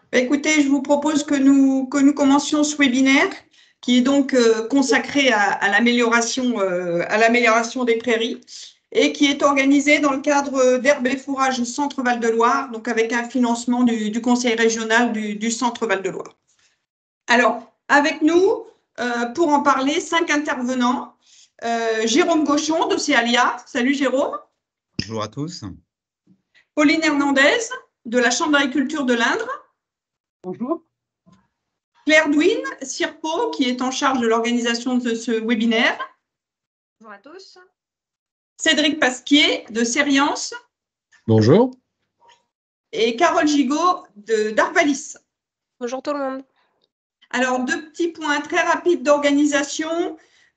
Écoutez, je vous propose que nous commencions ce webinaire qui est donc consacré à l'amélioration des prairies et qui est organisé dans le cadre d'Herbe et Fourrage Centre Val-de-Loire, donc avec un financement du Conseil régional du Centre Val-de-Loire. Alors, avec nous, pour en parler, 5 intervenants. Jérôme Gauchon de Céalia. Salut Jérôme. Bonjour à tous. Pauline Hernandez de la Chambre d'agriculture de l'Indre. Bonjour. Claire Douine, CIRPO, qui est en charge de l'organisation de ce webinaire. Bonjour à tous. Cédric Pasquier de Cériance. Bonjour. Et Carole Gigot d'Arvalis. Bonjour tout le monde. Alors, 2 petits points très rapides d'organisation.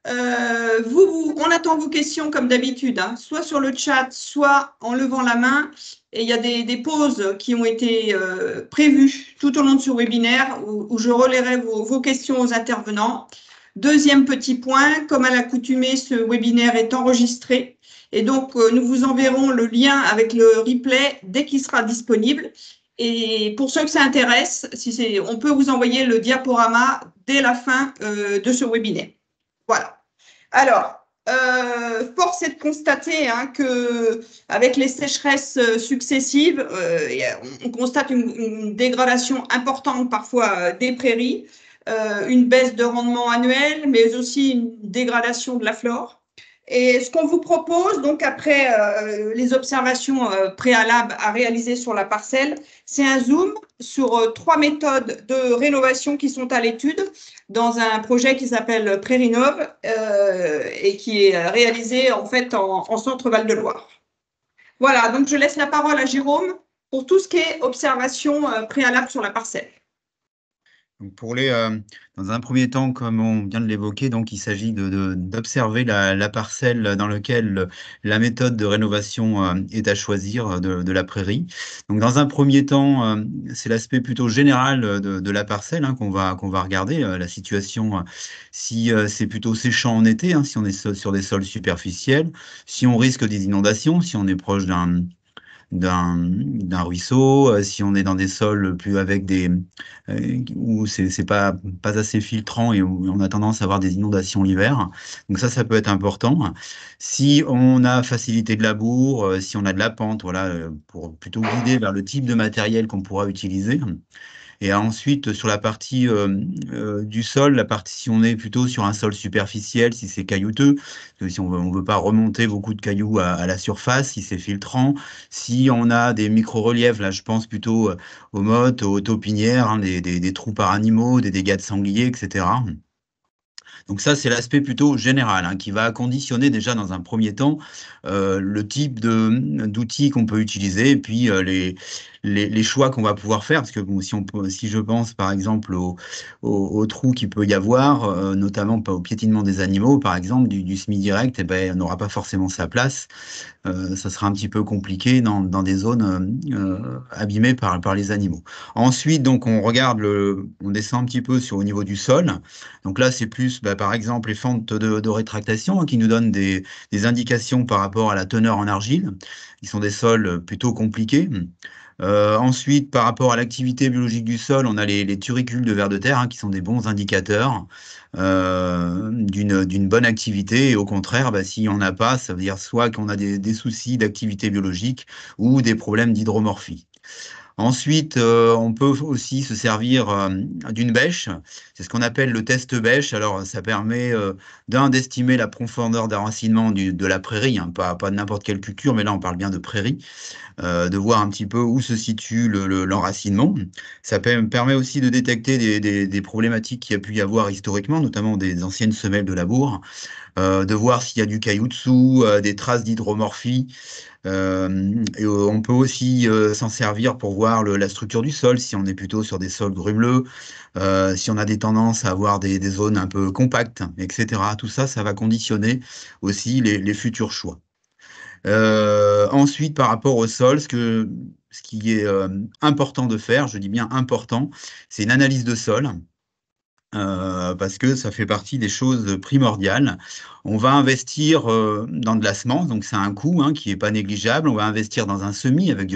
On attend vos questions comme d'habitude, hein, soit sur le chat, soit en levant la main. Et il y a des pauses qui ont été prévues tout au long de ce webinaire où je relayerai vos questions aux intervenants. Deuxième petit point, comme à l'accoutumée, ce webinaire est enregistré. Et donc, nous vous enverrons le lien avec le replay dès qu'il sera disponible. Et pour ceux que ça intéresse, on peut vous envoyer le diaporama dès la fin de ce webinaire. Voilà. Alors, force est de constater qu'avec les sécheresses successives, on constate une dégradation importante parfois des prairies, une baisse de rendement annuel, mais aussi une dégradation de la flore. Et ce qu'on vous propose, donc après les observations préalables à réaliser sur la parcelle, c'est un zoom sur 3 méthodes de rénovation qui sont à l'étude dans un projet qui s'appelle Prairinove et qui est réalisé en fait en Centre Val-de-Loire. Voilà, donc je laisse la parole à Jérôme pour tout ce qui est observation préalable sur la parcelle. Donc dans un premier temps, comme on vient de l'évoquer, donc il s'agit d'observer la parcelle dans laquelle la méthode de rénovation est à choisir de la prairie. Donc dans un premier temps, c'est l'aspect plutôt général de la parcelle qu'on va regarder, la situation, si c'est plutôt séchant en été, si on est sur des sols superficiels, si on risque des inondations, si on est proche d'un ruisseau, si on est dans des sols plus avec où c'est pas assez filtrant et où on a tendance à avoir des inondations l'hiver. Donc ça peut être important. Si on a facilité de labour, si on a de la pente, voilà, pour plutôt guider vers le type de matériel qu'on pourra utiliser. Et ensuite, sur la partie du sol, si on est plutôt sur un sol superficiel, si c'est caillouteux, si on veut pas remonter beaucoup de cailloux à la surface, si c'est filtrant, si on a des micro-reliefs, là je pense plutôt aux mottes, aux taupinières, des trous par animaux, des dégâts de sangliers, etc. Donc ça, c'est l'aspect plutôt général qui va conditionner déjà dans un premier temps le type d'outils qu'on peut utiliser et puis les choix qu'on va pouvoir faire. Parce que bon, si je pense par exemple aux trous qu'il peut y avoir, notamment au piétinement des animaux, par exemple, du semi-direct, eh ben, on n'aura pas forcément sa place. Ça sera un petit peu compliqué dans des zones abîmées par les animaux. Ensuite, donc, on descend un petit peu au niveau du sol. Donc là, c'est plus, par exemple, les fentes de rétractation qui nous donnent des indications par rapport à la teneur en argile. Ils sont des sols plutôt compliqués. Ensuite, par rapport à l'activité biologique du sol, on a les turicules de vers de terre qui sont des bons indicateurs d'une bonne activité. Et au contraire, si on n'a pas, ça veut dire soit qu'on a des soucis d'activité biologique ou des problèmes d'hydromorphie. Ensuite, on peut aussi se servir d'une bêche. C'est ce qu'on appelle le test bêche. Alors, ça permet d'estimer la profondeur d'enracinement de la prairie, pas de n'importe quelle culture, mais là, on parle bien de prairie, de voir un petit peu où se situe l'enracinement. Ça permet aussi de détecter des problématiques qu'il y a pu y avoir historiquement, notamment des anciennes semelles de labour, de voir s'il y a du caillou dessous, des traces d'hydromorphie. Et on peut aussi s'en servir pour voir la structure du sol, si on est plutôt sur des sols grumeleux, si on a des tendances à avoir des zones un peu compactes, etc. Tout ça, ça va conditionner aussi les futurs choix. Ensuite, par rapport au sol, ce qui est important de faire, je dis bien important, c'est une analyse de sol. parce que ça fait partie des choses primordiales. On va investir dans de la semence, donc c'est un coût qui n'est pas négligeable. On va investir dans un semis avec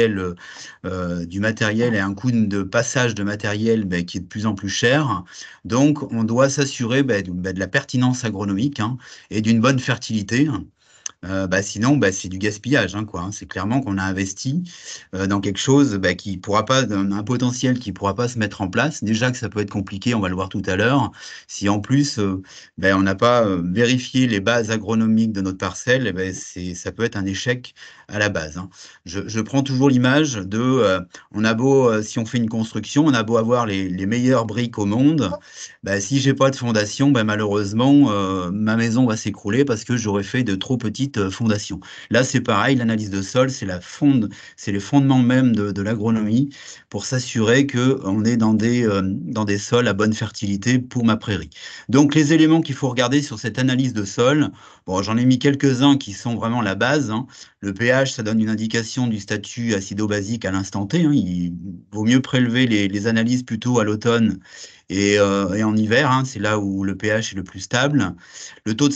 du matériel et un coût de passage de matériel qui est de plus en plus cher. Donc on doit s'assurer de la pertinence agronomique et d'une bonne fertilité. Sinon, c'est du gaspillage, quoi, hein. C'est clairement qu'on a investi dans quelque chose qui pourra pas, un potentiel qui pourra pas se mettre en place. Déjà que ça peut être compliqué, on va le voir tout à l'heure. Si en plus, on n'a pas vérifié les bases agronomiques de notre parcelle, ça peut être un échec à la base, hein. Je prends toujours l'image de, on a beau, si on fait une construction, on a beau avoir les meilleures briques au monde, si j'ai pas de fondation, malheureusement, ma maison va s'écrouler parce que j'aurais fait de trop petites fondations. Là, c'est pareil, l'analyse de sol, c'est les fondements même de l'agronomie pour s'assurer qu'on est dans des sols à bonne fertilité pour ma prairie. Donc, les éléments qu'il faut regarder sur cette analyse de sol, bon, j'en ai mis quelques-uns qui sont vraiment la base, hein. Le pH, ça donne une indication du statut acido-basique à l'instant T, hein. Il vaut mieux prélever les analyses plutôt à l'automne et en hiver, hein, c'est là où le pH est le plus stable. Le taux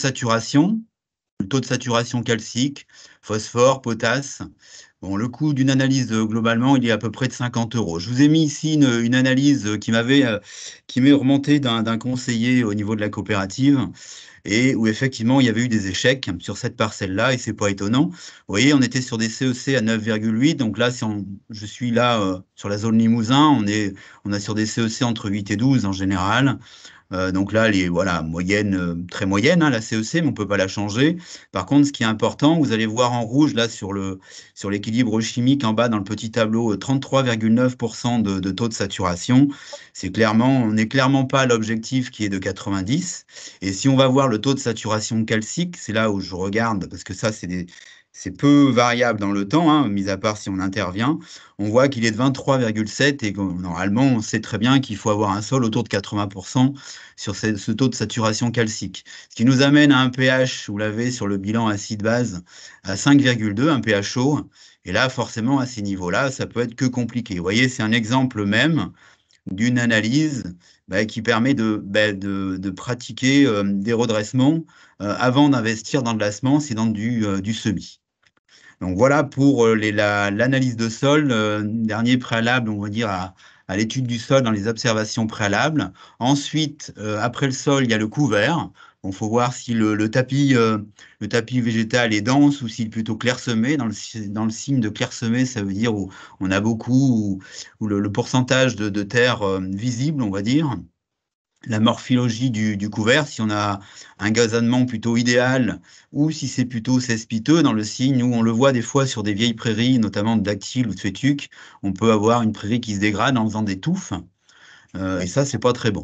de saturation calcique, phosphore, potasse. Bon, le coût d'une analyse, globalement, il est à peu près de 50 €. Je vous ai mis ici une analyse qui m'est remontée d'un conseiller au niveau de la coopérative et où effectivement il y avait eu des échecs sur cette parcelle-là et c'est pas étonnant. Vous voyez, on était sur des CEC à 9,8, donc là, je suis là sur la zone Limousin, on est sur des CEC entre 8 et 12 en général. Donc là, voilà, moyenne, très moyenne, hein, la CEC, mais on peut pas la changer. Par contre, ce qui est important, vous allez voir en rouge là sur l'équilibre chimique en bas dans le petit tableau, 33,9% de taux de saturation. On n'est clairement pas à l'objectif qui est de 90. Et si on va voir le taux de saturation calcique, c'est là où je regarde, parce que ça, c'est peu variable dans le temps, hein, mis à part si on intervient. On voit qu'il est de 23,7 et normalement, on sait très bien qu'il faut avoir un sol autour de 80% sur ce taux de saturation calcique. Ce qui nous amène à un pH, vous l'avez sur le bilan acide-base, à 5,2, un pH chaud. Et là, forcément, à ces niveaux-là, ça peut être que compliqué. Vous voyez, c'est un exemple même d'une analyse qui permet de pratiquer des redressements avant d'investir dans de la semence et dans du semis. Donc voilà pour l'analyse de sol, dernier préalable, on va dire, à l'étude du sol dans les observations préalables. Ensuite, après le sol, il y a le couvert. Il faut voir si le tapis végétal est dense ou s'il est plutôt clairsemé. Dans le signe de clairsemé, ça veut dire où on a beaucoup, où le pourcentage de terre visible, on va dire. La morphologie du couvert, si on a un gazonnement plutôt idéal ou si c'est plutôt cespiteux, dans le signe où on le voit des fois sur des vieilles prairies, notamment de dactyles ou de fétuques, on peut avoir une prairie qui se dégrade en faisant des touffes, et ça, c'est pas très bon.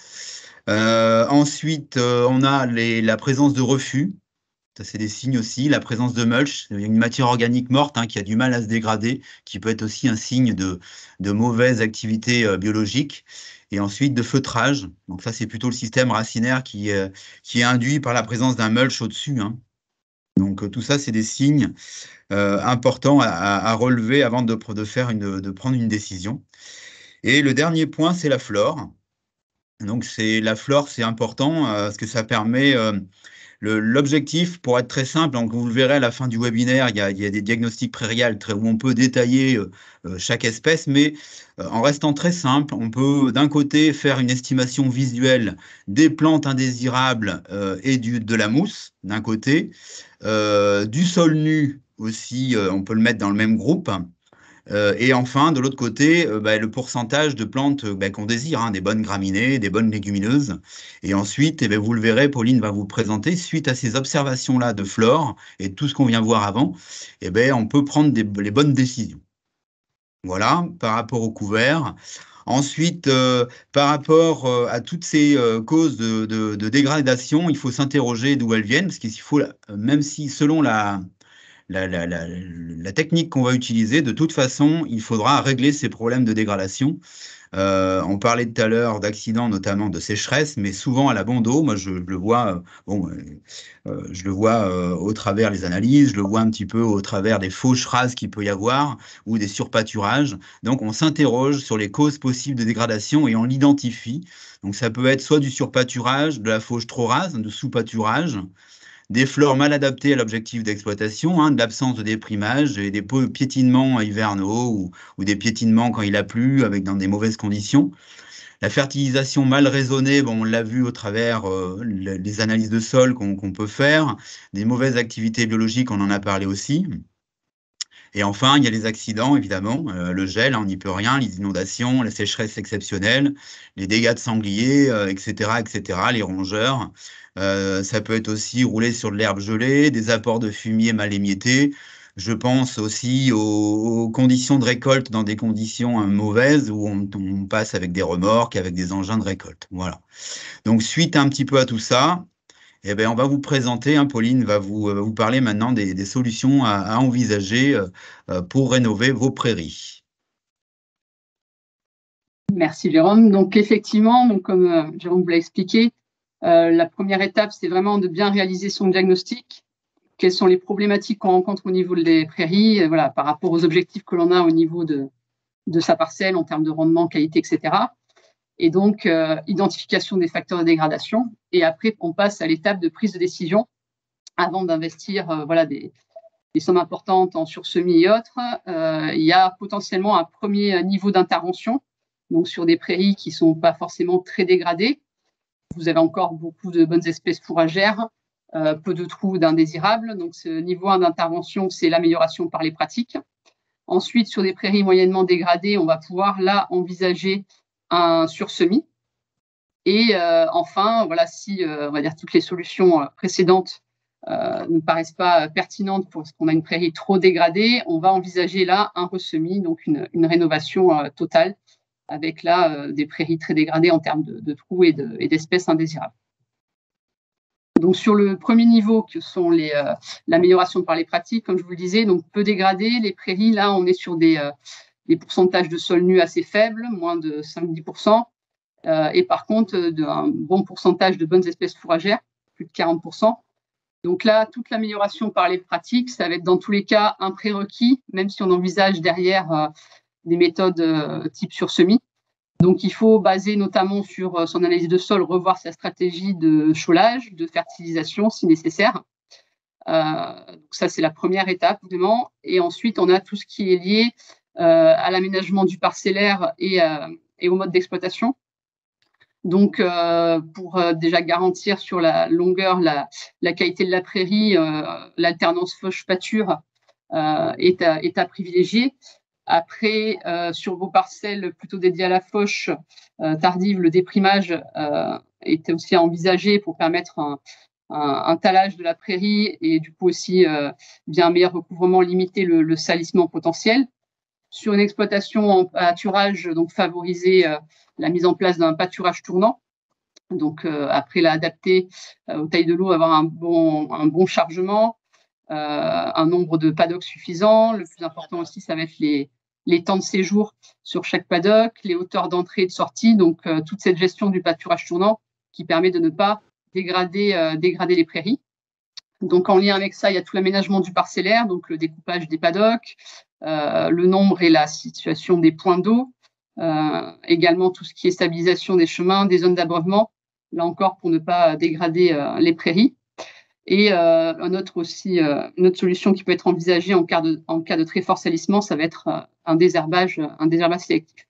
Ensuite, on a la présence de refus. Ça, c'est des signes aussi. La présence de mulch, une matière organique morte qui a du mal à se dégrader, qui peut être aussi un signe de mauvaise activité biologique. Et ensuite, de feutrage. Donc ça, c'est plutôt le système racinaire qui est induit par la présence d'un mulch au-dessus, hein. Donc tout ça, c'est des signes importants à relever avant de prendre une décision. Et le dernier point, c'est la flore. Donc la flore, c'est important parce que ça permet... L'objectif, pour être très simple, donc vous le verrez à la fin du webinaire, il y a des diagnostics prairiales où on peut détailler chaque espèce, mais en restant très simple, on peut d'un côté faire une estimation visuelle des plantes indésirables et de la mousse, d'un côté, du sol nu aussi, on peut le mettre dans le même groupe. Et enfin, de l'autre côté, le pourcentage de plantes qu'on désire, des bonnes graminées, des bonnes légumineuses. Et ensuite, vous le verrez, Pauline va vous présenter, suite à ces observations-là de flore et tout ce qu'on vient voir avant, on peut prendre les bonnes décisions. Voilà, par rapport au couvert. Ensuite, par rapport à toutes ces causes de dégradation, il faut s'interroger d'où elles viennent, parce qu'il faut, même si selon la technique qu'on va utiliser, de toute façon, il faudra régler ces problèmes de dégradation. On parlait tout à l'heure d'accidents, notamment de sécheresse, mais souvent à la bande d'eau, moi je le vois, je le vois au travers les analyses, je le vois un petit peu au travers des fauches rases qu'il peut y avoir ou des surpâturages. Donc on s'interroge sur les causes possibles de dégradation et on l'identifie. Donc ça peut être soit du surpâturage, de la fauche trop rase, de sous-pâturage, des fleurs mal adaptées à l'objectif d'exploitation, hein, de l'absence de déprimage et des piétinements hivernaux ou des piétinements quand il a plu dans des mauvaises conditions. La fertilisation mal raisonnée, bon, on l'a vu au travers les analyses de sol qu'on peut faire, des mauvaises activités biologiques, on en a parlé aussi. Et enfin, il y a les accidents, évidemment, le gel, on n'y peut rien, les inondations, la sécheresse exceptionnelle, les dégâts de sangliers, etc., etc., les rongeurs. Ça peut être aussi rouler sur de l'herbe gelée, des apports de fumier mal émiettés. Je pense aussi aux conditions de récolte dans des conditions mauvaises où on passe avec des remorques, avec des engins de récolte. Voilà. Donc, suite un petit peu à tout ça, eh bien, on va vous présenter, hein, Pauline va vous parler maintenant des solutions à envisager pour rénover vos prairies. Merci Jérôme. Donc effectivement, donc, comme Jérôme vous l'a expliqué, la première étape, c'est vraiment de bien réaliser son diagnostic. Quelles sont les problématiques qu'on rencontre au niveau des prairies, voilà, par rapport aux objectifs que l'on a au niveau de sa parcelle en termes de rendement, qualité, etc. Et donc, identification des facteurs de dégradation. Et après, on passe à l'étape de prise de décision avant d'investir voilà, des sommes importantes en sursemis et autres. Il y a potentiellement un premier niveau d'intervention, donc sur des prairies qui ne sont pas forcément très dégradées. Vous avez encore beaucoup de bonnes espèces fourragères, peu de trous d'indésirables. Donc, ce niveau 1 d'intervention, c'est l'amélioration par les pratiques. Ensuite, sur des prairies moyennement dégradées, on va pouvoir là envisager un sursemis. Et enfin, voilà, si on va dire toutes les solutions précédentes ne paraissent pas pertinentes pour ce qu'on a une prairie trop dégradée, on va envisager là un ressemis, donc une rénovation totale avec là des prairies très dégradées en termes de trous et d'espèces indésirables. Donc sur le premier niveau, que sont l'amélioration par les pratiques, comme je vous le disais, donc peu dégradées, les prairies, là on est sur des pourcentages de sol nu assez faibles, moins de 5-10%, et par contre un bon pourcentage de bonnes espèces fourragères, plus de 40%. Donc là, toute l'amélioration par les pratiques, ça va être dans tous les cas un prérequis, même si on envisage derrière des méthodes type sursemis. Donc, il faut baser notamment sur son analyse de sol, revoir sa stratégie de chaulage, de fertilisation si nécessaire. Donc ça, c'est la première étape, vraiment. Et ensuite, on a tout ce qui est lié à l'aménagement du parcellaire et au mode d'exploitation. Donc, pour déjà garantir sur la longueur, la qualité de la prairie, l'alternance fauche-pâture est à privilégier. Après, sur vos parcelles plutôt dédiées à la fauche tardive, le déprimage est aussi à envisager pour permettre un talage de la prairie et du coup aussi bien un meilleur recouvrement, limiter le salissement potentiel. Sur une exploitation en pâturage, donc favoriser la mise en place d'un pâturage tournant. Donc après l'adapter aux tailles de l'eau, avoir un bon chargement, un nombre de paddocks suffisant. Le plus important aussi, ça va être les temps de séjour sur chaque paddock, les hauteurs d'entrée et de sortie, donc toute cette gestion du pâturage tournant qui permet de ne pas dégrader les prairies. Donc en lien avec ça, il y a tout l'aménagement du parcellaire, donc le découpage des paddocks, le nombre et la situation des points d'eau, également tout ce qui est stabilisation des chemins, des zones d'abreuvement, là encore pour ne pas dégrader les prairies. Et une autre solution qui peut être envisagée en cas de très fort salissement, ça va être un désherbage sélectif.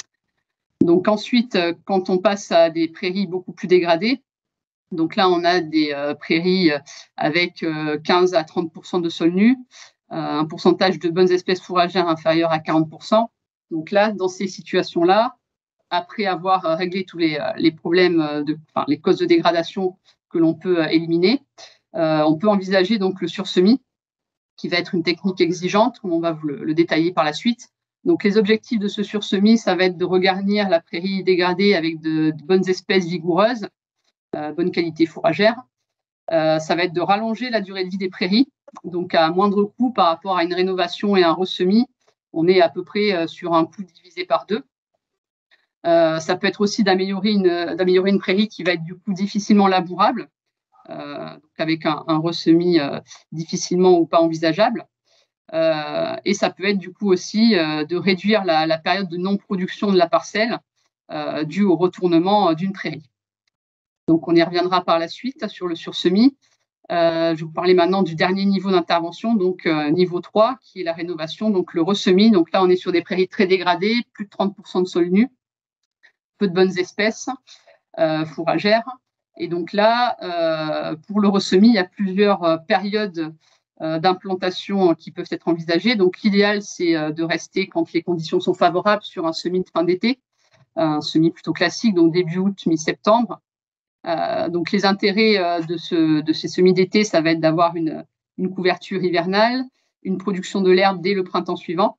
Donc ensuite, quand on passe à des prairies beaucoup plus dégradées, donc là on a des prairies avec 15 à 30% de sol nu, un pourcentage de bonnes espèces fourragères inférieur à 40%. Donc là, dans ces situations-là, après avoir réglé tous les problèmes, les causes de dégradation que l'on peut éliminer, on peut envisager donc le sursemis, qui va être une technique exigeante, comme on va vous le détailler par la suite. Donc, les objectifs de ce sursemis, ça va être de regarnir la prairie dégradée avec de bonnes espèces vigoureuses, bonne qualité fourragère, Ça va être de rallonger la durée de vie des prairies, donc à moindre coût par rapport à une rénovation et un ressemis. On est à peu près sur un coût divisé par 2. Ça peut être aussi d'améliorer une prairie qui va être du coup difficilement labourable, donc avec un ressemis difficilement ou pas envisageable. Et ça peut être du coup aussi de réduire la période de non-production de la parcelle due au retournement d'une prairie. Donc on y reviendra par la suite sur le sursemis. Je vais vous parler maintenant du dernier niveau d'intervention, donc niveau 3, qui est la rénovation, donc le ressemis. Donc là, on est sur des prairies très dégradées, plus de 30% de sol nu, peu de bonnes espèces fourragères. Et donc là, pour le ressemis, il y a plusieurs périodes d'implantation qui peuvent être envisagées. Donc l'idéal, c'est de rester, quand les conditions sont favorables, sur un semis de fin d'été, un semis plutôt classique, donc début août, mi-septembre. Donc les intérêts de ces semis d'été, ça va être d'avoir une couverture hivernale, une production de l'herbe dès le printemps suivant.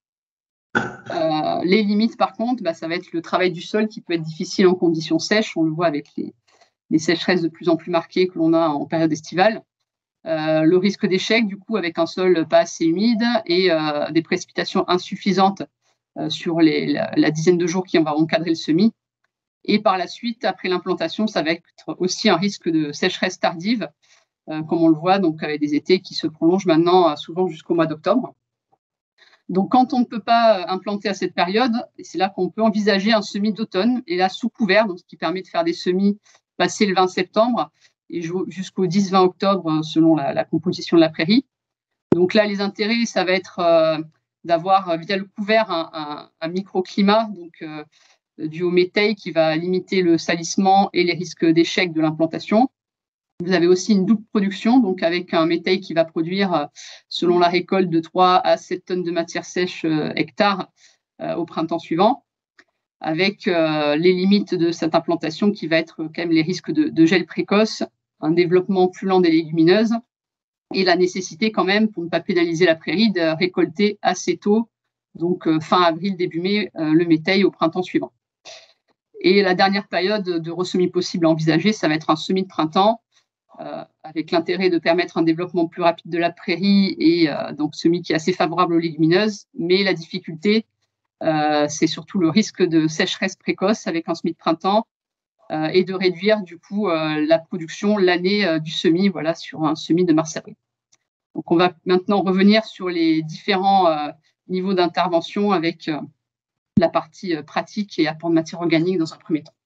Les limites, par contre, ça va être le travail du sol qui peut être difficile en conditions sèches. On le voit avec les sécheresses de plus en plus marquées que l'on a en période estivale. Le risque d'échec, du coup, avec un sol pas assez humide et des précipitations insuffisantes sur la dizaine de jours qui va encadrer le semis. Et par la suite, après l'implantation, ça va être aussi un risque de sécheresse tardive, comme on le voit, donc avec des étés qui se prolongent maintenant souvent jusqu'au mois d'octobre. Donc, quand on ne peut pas implanter à cette période, c'est là qu'on peut envisager un semis d'automne, et là sous couvert, donc ce qui permet de faire des semis passés le 20 septembre et jusqu'au 10-20 octobre selon la composition de la prairie. Donc là, les intérêts, ça va être d'avoir via le couvert un microclimat, donc dû au méthane qui va limiter le salissement et les risques d'échec de l'implantation. Vous avez aussi une double production, donc avec un méthane qui va produire, selon la récolte, de 3 à 7 tonnes de matière sèche hectare au printemps suivant, avec les limites de cette implantation qui va être quand même les risques de gel précoce, un développement plus lent des légumineuses et la nécessité quand même, pour ne pas pénaliser la prairie, de récolter assez tôt, donc fin avril, début mai, le méthane au printemps suivant. Et la dernière période de ressemis possible à envisager, ça va être un semis de printemps, avec l'intérêt de permettre un développement plus rapide de la prairie et donc semis qui est assez favorable aux légumineuses. Mais la difficulté, c'est surtout le risque de sécheresse précoce avec un semis de printemps et de réduire du coup la production l'année du semis, voilà, sur un semis de mars-avril. Donc on va maintenant revenir sur les différents niveaux d'intervention avec la partie pratique et apport de matière organique dans un premier temps.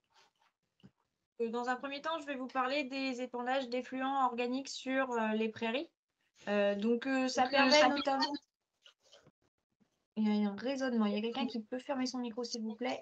Dans un premier temps, je vais vous parler des épandages d'effluents organiques sur les prairies. Ça permet notamment… Il y a un raisonnement. Il y a quelqu'un qui peut fermer son micro, s'il vous plaît.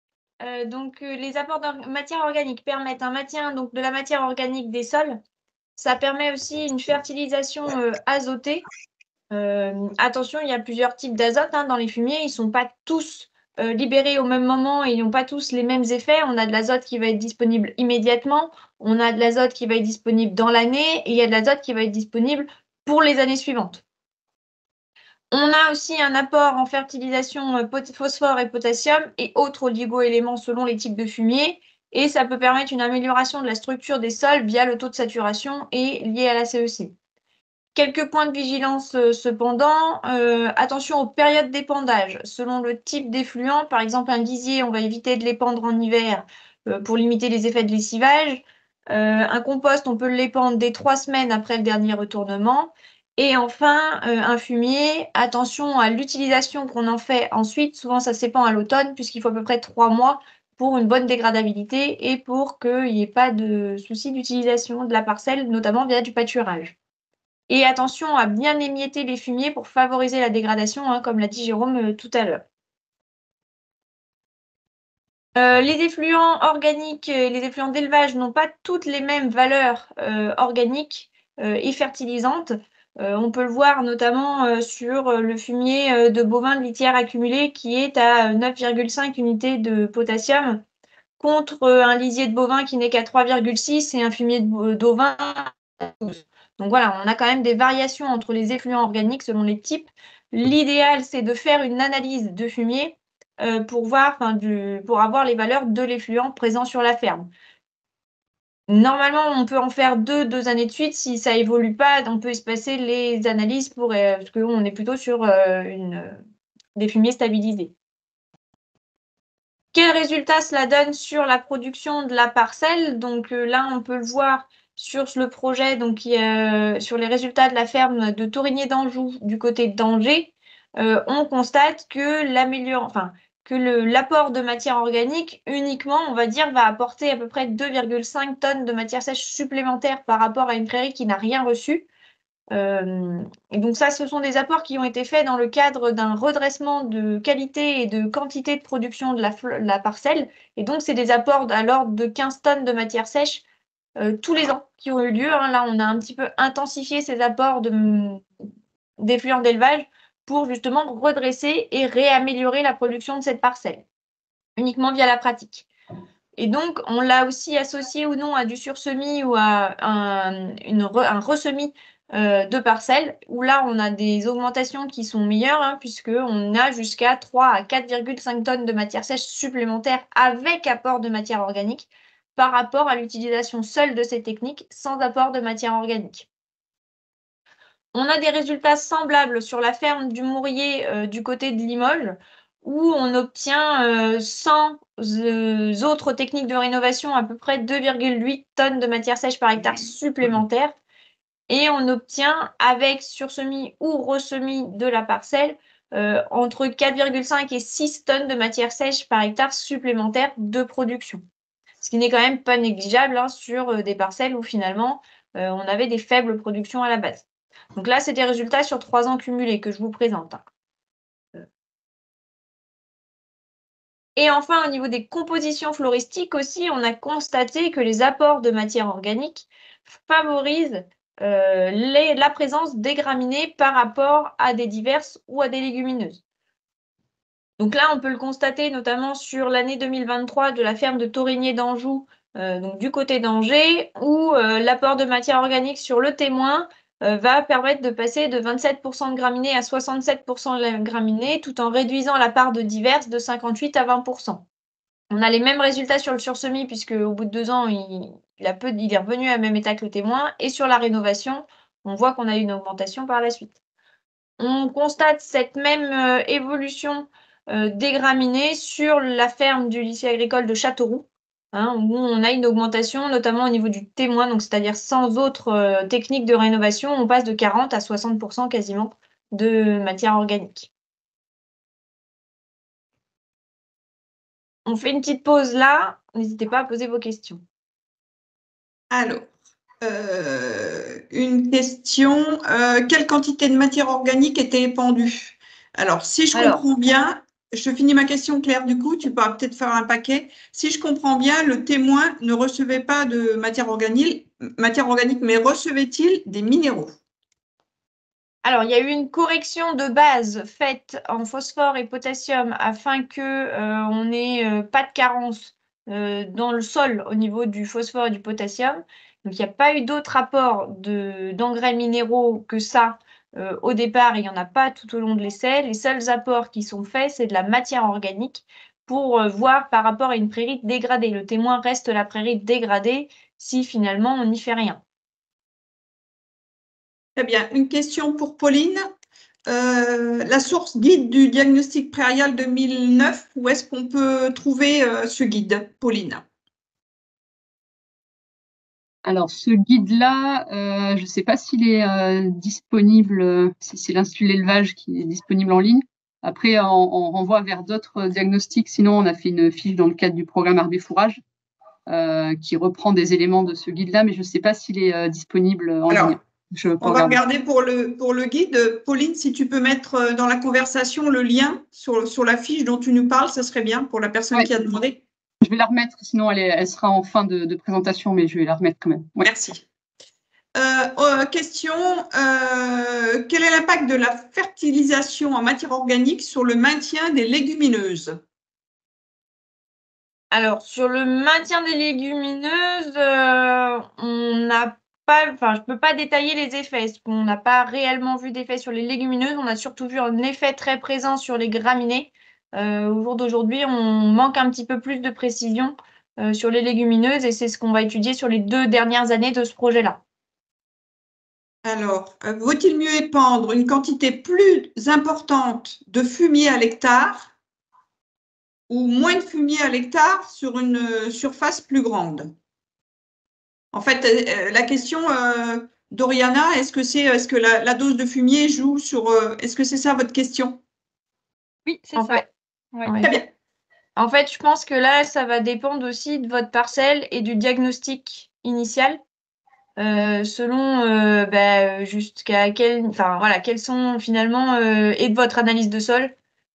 Les apports de matière organique permettent un maintien donc, de la matière organique des sols. Ça permet aussi une fertilisation azotée. Attention, il y a plusieurs types d'azote dans les fumiers. Ils ne sont pas tous libérés au même moment et ils n'ont pas tous les mêmes effets. On a de l'azote qui va être disponible immédiatement. On a de l'azote qui va être disponible dans l'année et il y a de l'azote qui va être disponible pour les années suivantes. On a aussi un apport en fertilisation phosphore et potassium et autres oligo-éléments selon les types de fumier. Et ça peut permettre une amélioration de la structure des sols via le taux de saturation et lié à la CEC. Quelques points de vigilance cependant. Attention aux périodes d'épandage. Selon le type d'effluent, par exemple un lisier, on va éviter de l'épandre en hiver pour limiter les effets de lessivage. Un compost, on peut l'épandre dès 3 semaines après le dernier retournement. Et enfin, un fumier, attention à l'utilisation qu'on en fait ensuite. Souvent, ça s'épand à l'automne puisqu'il faut à peu près 3 mois pour une bonne dégradabilité et pour qu'il n'y ait pas de souci d'utilisation de la parcelle, notamment via du pâturage. Et attention à bien émietter les fumiers pour favoriser la dégradation, comme l'a dit Jérôme tout à l'heure. Les effluents organiques et les effluents d'élevage n'ont pas toutes les mêmes valeurs organiques et fertilisantes. On peut le voir notamment sur le fumier de bovins de litière accumulé qui est à 9,5 unités de potassium contre un lisier de bovin qui n'est qu'à 3,6 et un fumier d'ovin à 12. Donc voilà, on a quand même des variations entre les effluents organiques selon les types. L'idéal, c'est de faire une analyse de fumier pour avoir les valeurs de l'effluent présent sur la ferme. Normalement, on peut en faire deux années de suite. Si ça évolue pas, on peut espacer les analyses parce qu'on est plutôt sur des fumiers stabilisés. Quel résultat cela donne sur la production de la parcelle? Donc là, on peut le voir sur le projet, donc sur les résultats de la ferme de Torigné d'Anjou du côté d'Angers. On constate que l'apport de matière organique uniquement, on va dire, va apporter à peu près 2,5 tonnes de matière sèche supplémentaire par rapport à une prairie qui n'a rien reçu. Et donc ça, ce sont des apports qui ont été faits dans le cadre d'un redressement de qualité et de quantité de production de la parcelle. Et donc, c'est des apports à l'ordre de 15 tonnes de matière sèche tous les ans qui ont eu lieu. Hein. Là, on a un petit peu intensifié ces apports d'effluents d'élevage pour justement redresser et réaméliorer la production de cette parcelle, uniquement via la pratique. Et donc, on l'a aussi associé ou non à du sursemis ou à un ressemis de parcelles, où là, on a des augmentations qui sont meilleures, hein, puisqu'on a jusqu'à 3 à 4,5 tonnes de matière sèche supplémentaire avec apport de matière organique par rapport à l'utilisation seule de ces techniques sans apport de matière organique. On a des résultats semblables sur la ferme du Mourier du côté de Limoges, où on obtient sans autres techniques de rénovation à peu près 2,8 tonnes de matière sèche par hectare supplémentaire. Et on obtient avec sursemis ou ressemis de la parcelle entre 4,5 et 6 tonnes de matière sèche par hectare supplémentaire de production. Ce qui n'est quand même pas négligeable hein, sur des parcelles où finalement on avait des faibles productions à la base. Donc là, c'est des résultats sur 3 ans cumulés que je vous présente. Et enfin, au niveau des compositions floristiques aussi, on a constaté que les apports de matière organique favorisent la présence des graminées par rapport à des diverses ou à des légumineuses. Donc là, on peut le constater notamment sur l'année 2023 de la ferme de Torigné d'Anjou, donc du côté d'Angers, où l'apport de matière organique sur le témoin va permettre de passer de 27% de graminées à 67% de graminées, tout en réduisant la part de diverses de 58 à 20%. On a les mêmes résultats sur le sursemis, puisque au bout de 2 ans, il est revenu à même état que le témoin. Et sur la rénovation, on voit qu'on a eu une augmentation par la suite. On constate cette même évolution des graminées sur la ferme du lycée agricole de Châteauroux, hein, où on a une augmentation, notamment au niveau du témoin, donc c'est-à-dire sans autres techniques de rénovation, on passe de 40 à 60% quasiment de matière organique. On fait une petite pause là. N'hésitez pas à poser vos questions. Alors, une question. Quelle quantité de matière organique était épandue? Alors, si je comprends bien, je finis ma question, Claire, du coup, tu pourras peut-être faire un paquet. Si je comprends bien, le témoin ne recevait pas de matière organique, mais recevait-il des minéraux? Alors, il y a eu une correction de base faite en phosphore et potassium afin qu'on n'ait pas de carence dans le sol au niveau du phosphore et du potassium. Donc, il n'y a pas eu d'autre apport d'engrais minéraux que ça au départ. Il n'y en a pas tout au long de l'essai. Les seuls apports qui sont faits, c'est de la matière organique pour voir par rapport à une prairie dégradée. Le témoin reste la prairie dégradée si finalement on n'y fait rien. Très bien. Une question pour Pauline. La source guide du diagnostic prairial 2009, où est-ce qu'on peut trouver ce guide, Pauline? Alors, ce guide-là, je ne sais pas s'il est disponible, si c'est l'Institut de l'élevage qui est disponible en ligne. Après, on renvoie vers d'autres diagnostics. Sinon, on a fait une fiche dans le cadre du programme Arbé Fourrage qui reprend des éléments de ce guide-là, mais je ne sais pas s'il est disponible en ligne. On va regarder pour le guide. Pauline, si tu peux mettre dans la conversation le lien sur la fiche dont tu nous parles, ça serait bien pour la personne qui a demandé. Je vais la remettre, sinon elle sera en fin de présentation, mais je vais la remettre quand même. Ouais. Merci. Question, quel est l'impact de la fertilisation en matière organique sur le maintien des légumineuses? Alors, sur le maintien des légumineuses, on n'a pas, je ne peux pas détailler les effets, parce qu'on n'a pas réellement vu d'effet sur les légumineuses. On a surtout vu un effet très présent sur les graminées. Au jour d'aujourd'hui, on manque un petit peu plus de précision sur les légumineuses et c'est ce qu'on va étudier sur les 2 dernières années de ce projet-là. Alors, vaut-il mieux épandre une quantité plus importante de fumier à l'hectare ou moins de fumier à l'hectare sur une surface plus grande? En fait, la question d'Oriana, est-ce que la dose de fumier joue sur… est-ce que c'est ça votre question? Oui, c'est En ça. fait, Ouais. ouais. Très bien. En fait, je pense que là, ça va dépendre aussi de votre parcelle et du diagnostic initial, selon jusqu'à quels sont finalement, et de votre analyse de sol,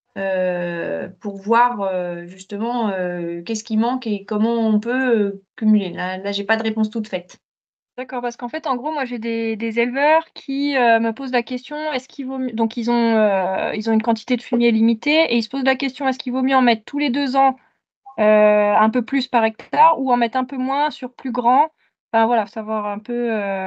pour voir justement qu'est-ce qui manque et comment on peut cumuler. Là, j'ai pas de réponse toute faite. D'accord, parce qu'en fait, en gros, moi, j'ai des éleveurs qui me posent la question, est-ce qu'il vaut mieux… Donc, ils ont une quantité de fumier limitée et ils se posent la question, est-ce qu'il vaut mieux en mettre tous les 2 ans un peu plus par hectare ou en mettre un peu moins sur plus grand? Enfin, voilà, savoir un peu…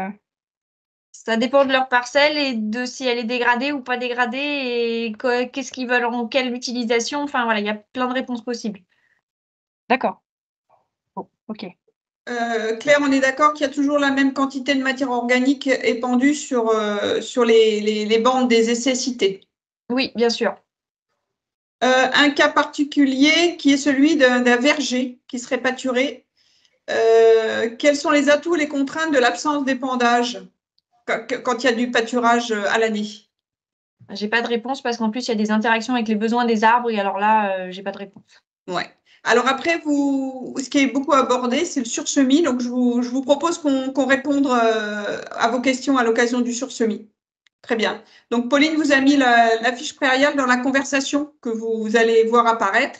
Ça dépend de leur parcelle et de si elle est dégradée ou pas dégradée et qu'est-ce qu'ils veulent en quelle utilisation. Enfin, voilà, il y a plein de réponses possibles. D'accord. Bon, ok. Claire, on est d'accord qu'il y a toujours la même quantité de matière organique épandue sur les bandes des essais cités. Oui, bien sûr. Un cas particulier qui est celui d'un verger qui serait pâturé. Quels sont les atouts et les contraintes de l'absence d'épandage quand il y a du pâturage à l'année? J'ai pas de réponse parce qu'en plus, il y a des interactions avec les besoins des arbres et alors là, j'ai pas de réponse. Ouais. Alors après, ce qui est beaucoup abordé, c'est le sursemis. Donc, je vous propose qu'on réponde à vos questions à l'occasion du sursemis. Très bien. Donc, Pauline vous a mis la fiche prairiale dans la conversation que vous allez voir apparaître.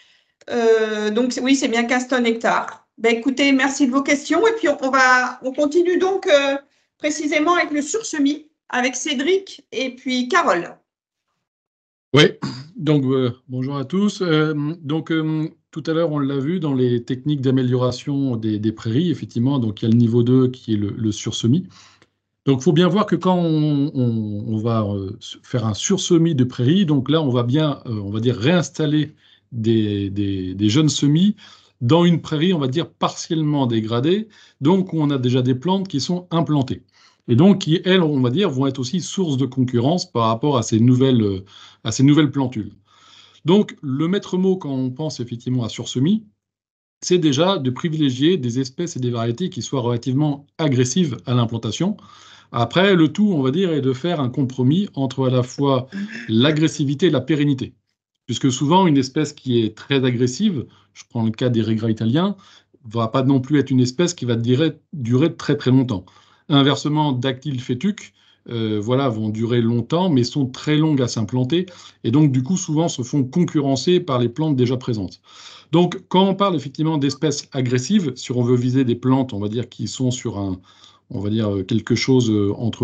Donc, oui, c'est bien 15 tonnes hectares. Ben, écoutez, merci de vos questions. Et puis, on continue donc précisément avec le sursemis, avec Cédric et puis Carole. Oui, donc bonjour à tous. Tout à l'heure, on l'a vu dans les techniques d'amélioration des prairies, effectivement, donc il y a le niveau 2 qui est le sursemis. Donc il faut bien voir que quand on va faire un sursemis de prairies, donc là, on va bien, on va dire, réinstaller des jeunes semis dans une prairie, on va dire, partiellement dégradée, donc où on a déjà des plantes qui sont implantées. Et donc, qui, elles, on va dire, vont être aussi source de concurrence par rapport à ces nouvelles plantules. Donc, le maître mot quand on pense effectivement à sursemis, c'est déjà de privilégier des espèces et des variétés qui soient relativement agressives à l'implantation. Après, le tout, on va dire, est de faire un compromis entre à la fois l'agressivité et la pérennité. Puisque souvent, une espèce qui est très agressive, je prends le cas des régras italiens, ne va pas non plus être une espèce qui va durer très très longtemps. Inversement, Dactyle fétuque, vont durer longtemps, mais sont très longues à s'implanter, et donc du coup souvent se font concurrencer par les plantes déjà présentes. Donc quand on parle effectivement d'espèces agressives, si on veut viser des plantes, on va dire, qui sont sur quelque chose entre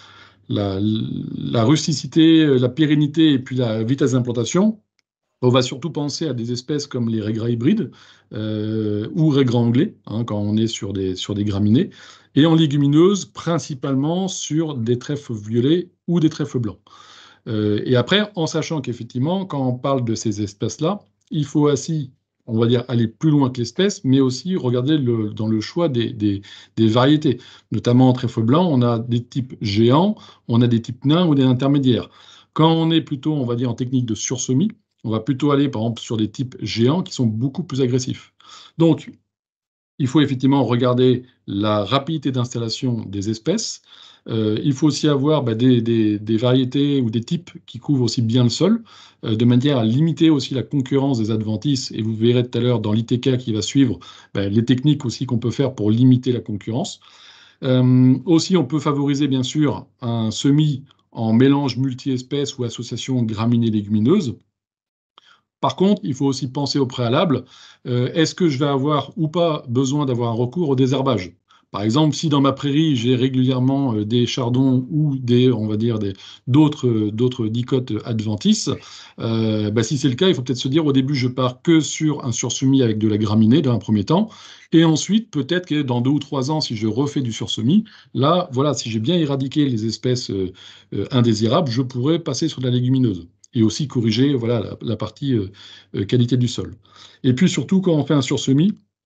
la rusticité, la pérennité et puis la vitesse d'implantation, on va surtout penser à des espèces comme les régras hybrides ou régras anglais, quand on est sur des graminées, et en légumineuses, principalement sur des trèfles violets ou des trèfles blancs. Et après, en sachant qu'effectivement, quand on parle de ces espèces-là, il faut aussi, on va dire, aller plus loin que l'espèce, mais aussi regarder dans le choix des variétés. Notamment en trèfle blanc, on a des types géants, on a des types nains ou des intermédiaires. Quand on est plutôt, on va dire, en technique de sursemis, on va plutôt aller, par exemple, sur des types géants qui sont beaucoup plus agressifs. Donc, il faut effectivement regarder la rapidité d'installation des espèces. Il faut aussi avoir des variétés ou des types qui couvrent aussi bien le sol, de manière à limiter aussi la concurrence des adventices. Et vous verrez tout à l'heure dans l'ITK qui va suivre les techniques aussi qu'on peut faire pour limiter la concurrence. Aussi, on peut favoriser bien sûr un semis en mélange multi-espèces ou association graminées-légumineuses. Par contre, il faut aussi penser au préalable. Est-ce que je vais avoir ou pas besoin d'avoir un recours au désherbage? Par exemple, si dans ma prairie, j'ai régulièrement des chardons ou d'autres dicotes adventices, si c'est le cas, il faut peut-être se dire au début, je pars que sur un sursemis avec de la graminée dans un premier temps. Et ensuite, peut-être que dans 2 ou 3 ans, si je refais du sursemis, là, voilà, si j'ai bien éradiqué les espèces indésirables, je pourrais passer sur de la légumineuse. Et aussi corriger la partie qualité du sol. Et puis surtout, quand on fait un sursemis,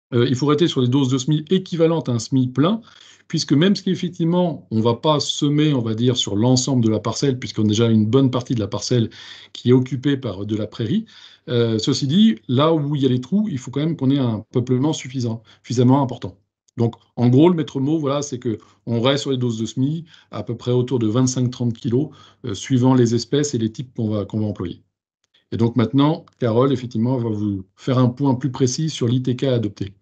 il faut rester sur des doses de semis équivalentes à un semis plein, puisque même si effectivement on ne va pas semer, on va dire, sur l'ensemble de la parcelle, puisqu'on a déjà une bonne partie de la parcelle qui est occupée par de la prairie, ceci dit, là où il y a les trous, il faut quand même qu'on ait un peuplement suffisamment important. Donc, en gros, le maître mot, voilà, c'est qu'on reste sur les doses de semis à peu près autour de 25-30 kg, suivant les espèces et les types qu'on va employer. Et donc maintenant, Carole, effectivement, va vous faire un point plus précis sur l'ITK à adopter.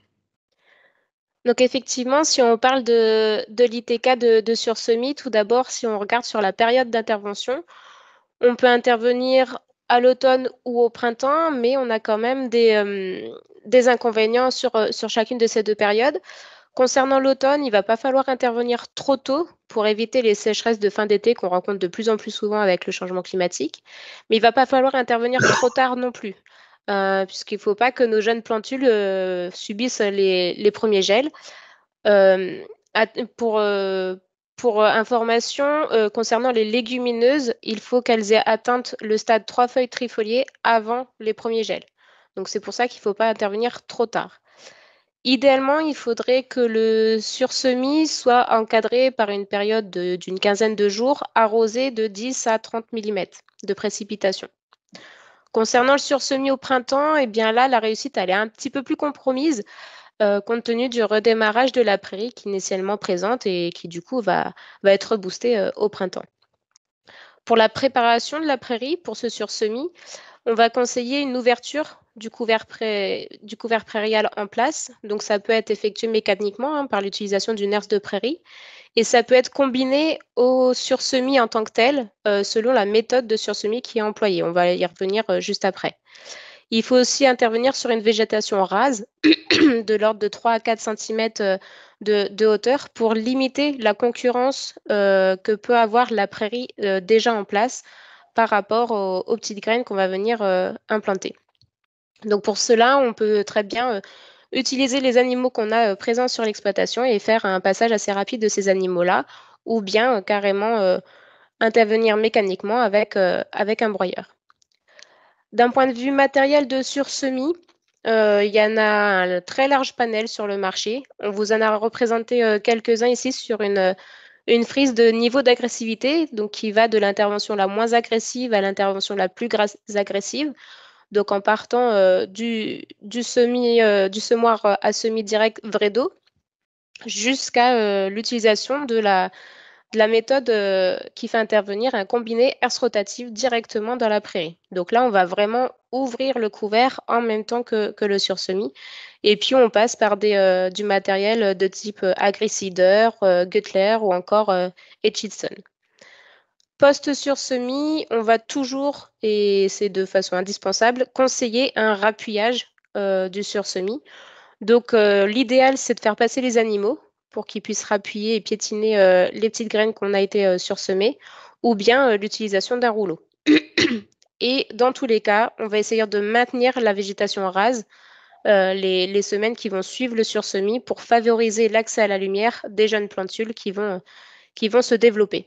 Donc effectivement, si on parle de l'ITK de sursemis, tout d'abord, si on regarde sur la période d'intervention, on peut intervenir à l'automne ou au printemps, mais on a quand même des inconvénients sur chacune de ces deux périodes. Concernant l'automne, il ne va pas falloir intervenir trop tôt pour éviter les sécheresses de fin d'été qu'on rencontre de plus en plus souvent avec le changement climatique, mais il ne va pas falloir intervenir trop tard non plus. Puisqu'il ne faut pas que nos jeunes plantules subissent les premiers gels. Pour information, concernant les légumineuses, il faut qu'elles aient atteint le stade 3 feuilles trifoliées avant les premiers gels. Donc c'est pour ça qu'il ne faut pas intervenir trop tard. Idéalement, il faudrait que le sursemis soit encadré par une période d'une quinzaine de jours, arrosé de 10 à 30 mm de précipitation. Concernant le sursemis au printemps, eh bien là, la réussite elle est un petit peu plus compromise compte tenu du redémarrage de la prairie qui est initialement présente et qui du coup va être boostée au printemps. Pour la préparation de la prairie, pour ce sursemis, on va conseiller une ouverture du couvert prairial en place. Donc ça peut être effectué mécaniquement par l'utilisation d'une herse de prairie. Et ça peut être combiné au sursemis en tant que tel, selon la méthode de sursemis qui est employée. On va y revenir juste après. Il faut aussi intervenir sur une végétation rase de l'ordre de 3 à 4 cm de hauteur pour limiter la concurrence que peut avoir la prairie déjà en place par rapport aux petites graines qu'on va venir implanter. Donc pour cela, on peut très bien utiliser les animaux qu'on a présents sur l'exploitation et faire un passage assez rapide de ces animaux-là, ou bien carrément intervenir mécaniquement avec un broyeur. D'un point de vue matériel de sursemis, il y en a un très large panel sur le marché. On vous en a représenté quelques-uns ici sur une frise de niveau d'agressivité, donc qui va de l'intervention la moins agressive à l'intervention la plus agressive. Donc en partant du semoir à semis direct vrai d'eau jusqu'à l'utilisation de la méthode qui fait intervenir un combiné herse rotative directement dans la prairie. Donc là, on va vraiment ouvrir le couvert en même temps que le sursemis. Et puis, on passe par du matériel de type Agri-Seeder, Guttler ou encore Etchison. Post-sursemis, on va toujours, et c'est de façon indispensable, conseiller un rappuyage du sursemis. Donc, l'idéal, c'est de faire passer les animaux pour qu'ils puissent rappuyer et piétiner les petites graines qu'on a été sursemées, ou bien l'utilisation d'un rouleau. Et dans tous les cas, on va essayer de maintenir la végétation rase les semaines qui vont suivre le sursemis pour favoriser l'accès à la lumière des jeunes plantules qui vont se développer.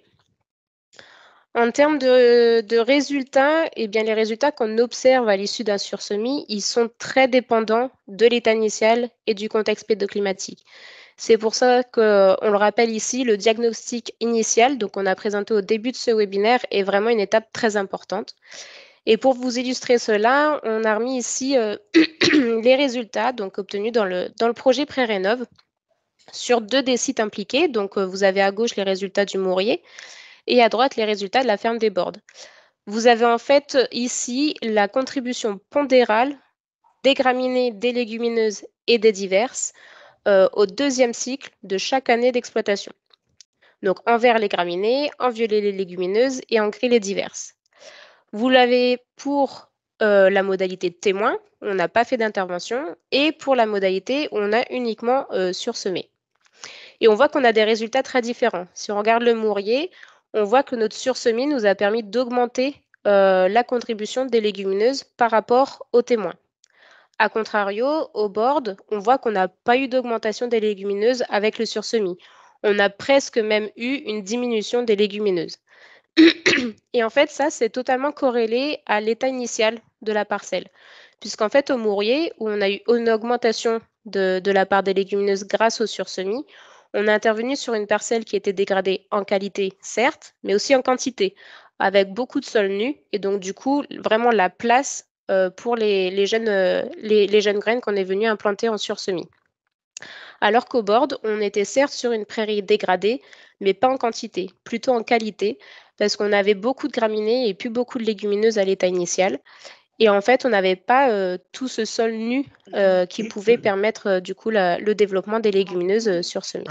En termes de résultats, eh bien, les résultats qu'on observe à l'issue d'un sursemis, ils sont très dépendants de l'état initial et du contexte pédoclimatique. C'est pour ça qu'on le rappelle ici, le diagnostic initial, donc on a présenté au début de ce webinaire, est vraiment une étape très importante. Et pour vous illustrer cela, on a remis ici les résultats donc, obtenus dans le projet Pré-Rénov' sur 2 des sites impliqués. Donc vous avez à gauche les résultats du Mourier et à droite les résultats de la ferme des Bordes. Vous avez en fait ici la contribution pondérale des graminées, des légumineuses et des diverses au 2e cycle de chaque année d'exploitation. Donc en vert les graminées, en violet les légumineuses et en gris les diverses. Vous l'avez pour la modalité de témoin, on n'a pas fait d'intervention, et pour la modalité, on a uniquement sursemé. Et on voit qu'on a des résultats très différents. Si on regarde le Mourier, on voit que notre sursemis nous a permis d'augmenter la contribution des légumineuses par rapport aux témoins. A contrario, au Bordes, on voit qu'on n'a pas eu d'augmentation des légumineuses avec le sursemis. On a presque même eu une diminution des légumineuses. Et en fait, ça, c'est totalement corrélé à l'état initial de la parcelle. Puisqu'en fait, au Mourier, où on a eu une augmentation de la part des légumineuses grâce au sursemis, on est intervenu sur une parcelle qui était dégradée en qualité, certes, mais aussi en quantité, avec beaucoup de sols nus, et donc du coup, vraiment la place pour les jeunes graines qu'on est venu implanter en sursemis. Alors qu'au bord, on était certes sur une prairie dégradée, mais pas en quantité, plutôt en qualité, parce qu'on avait beaucoup de graminées et plus beaucoup de légumineuses à l'état initial. Et en fait, on n'avait pas tout ce sol nu qui pouvait permettre du coup le développement des légumineuses sur semis.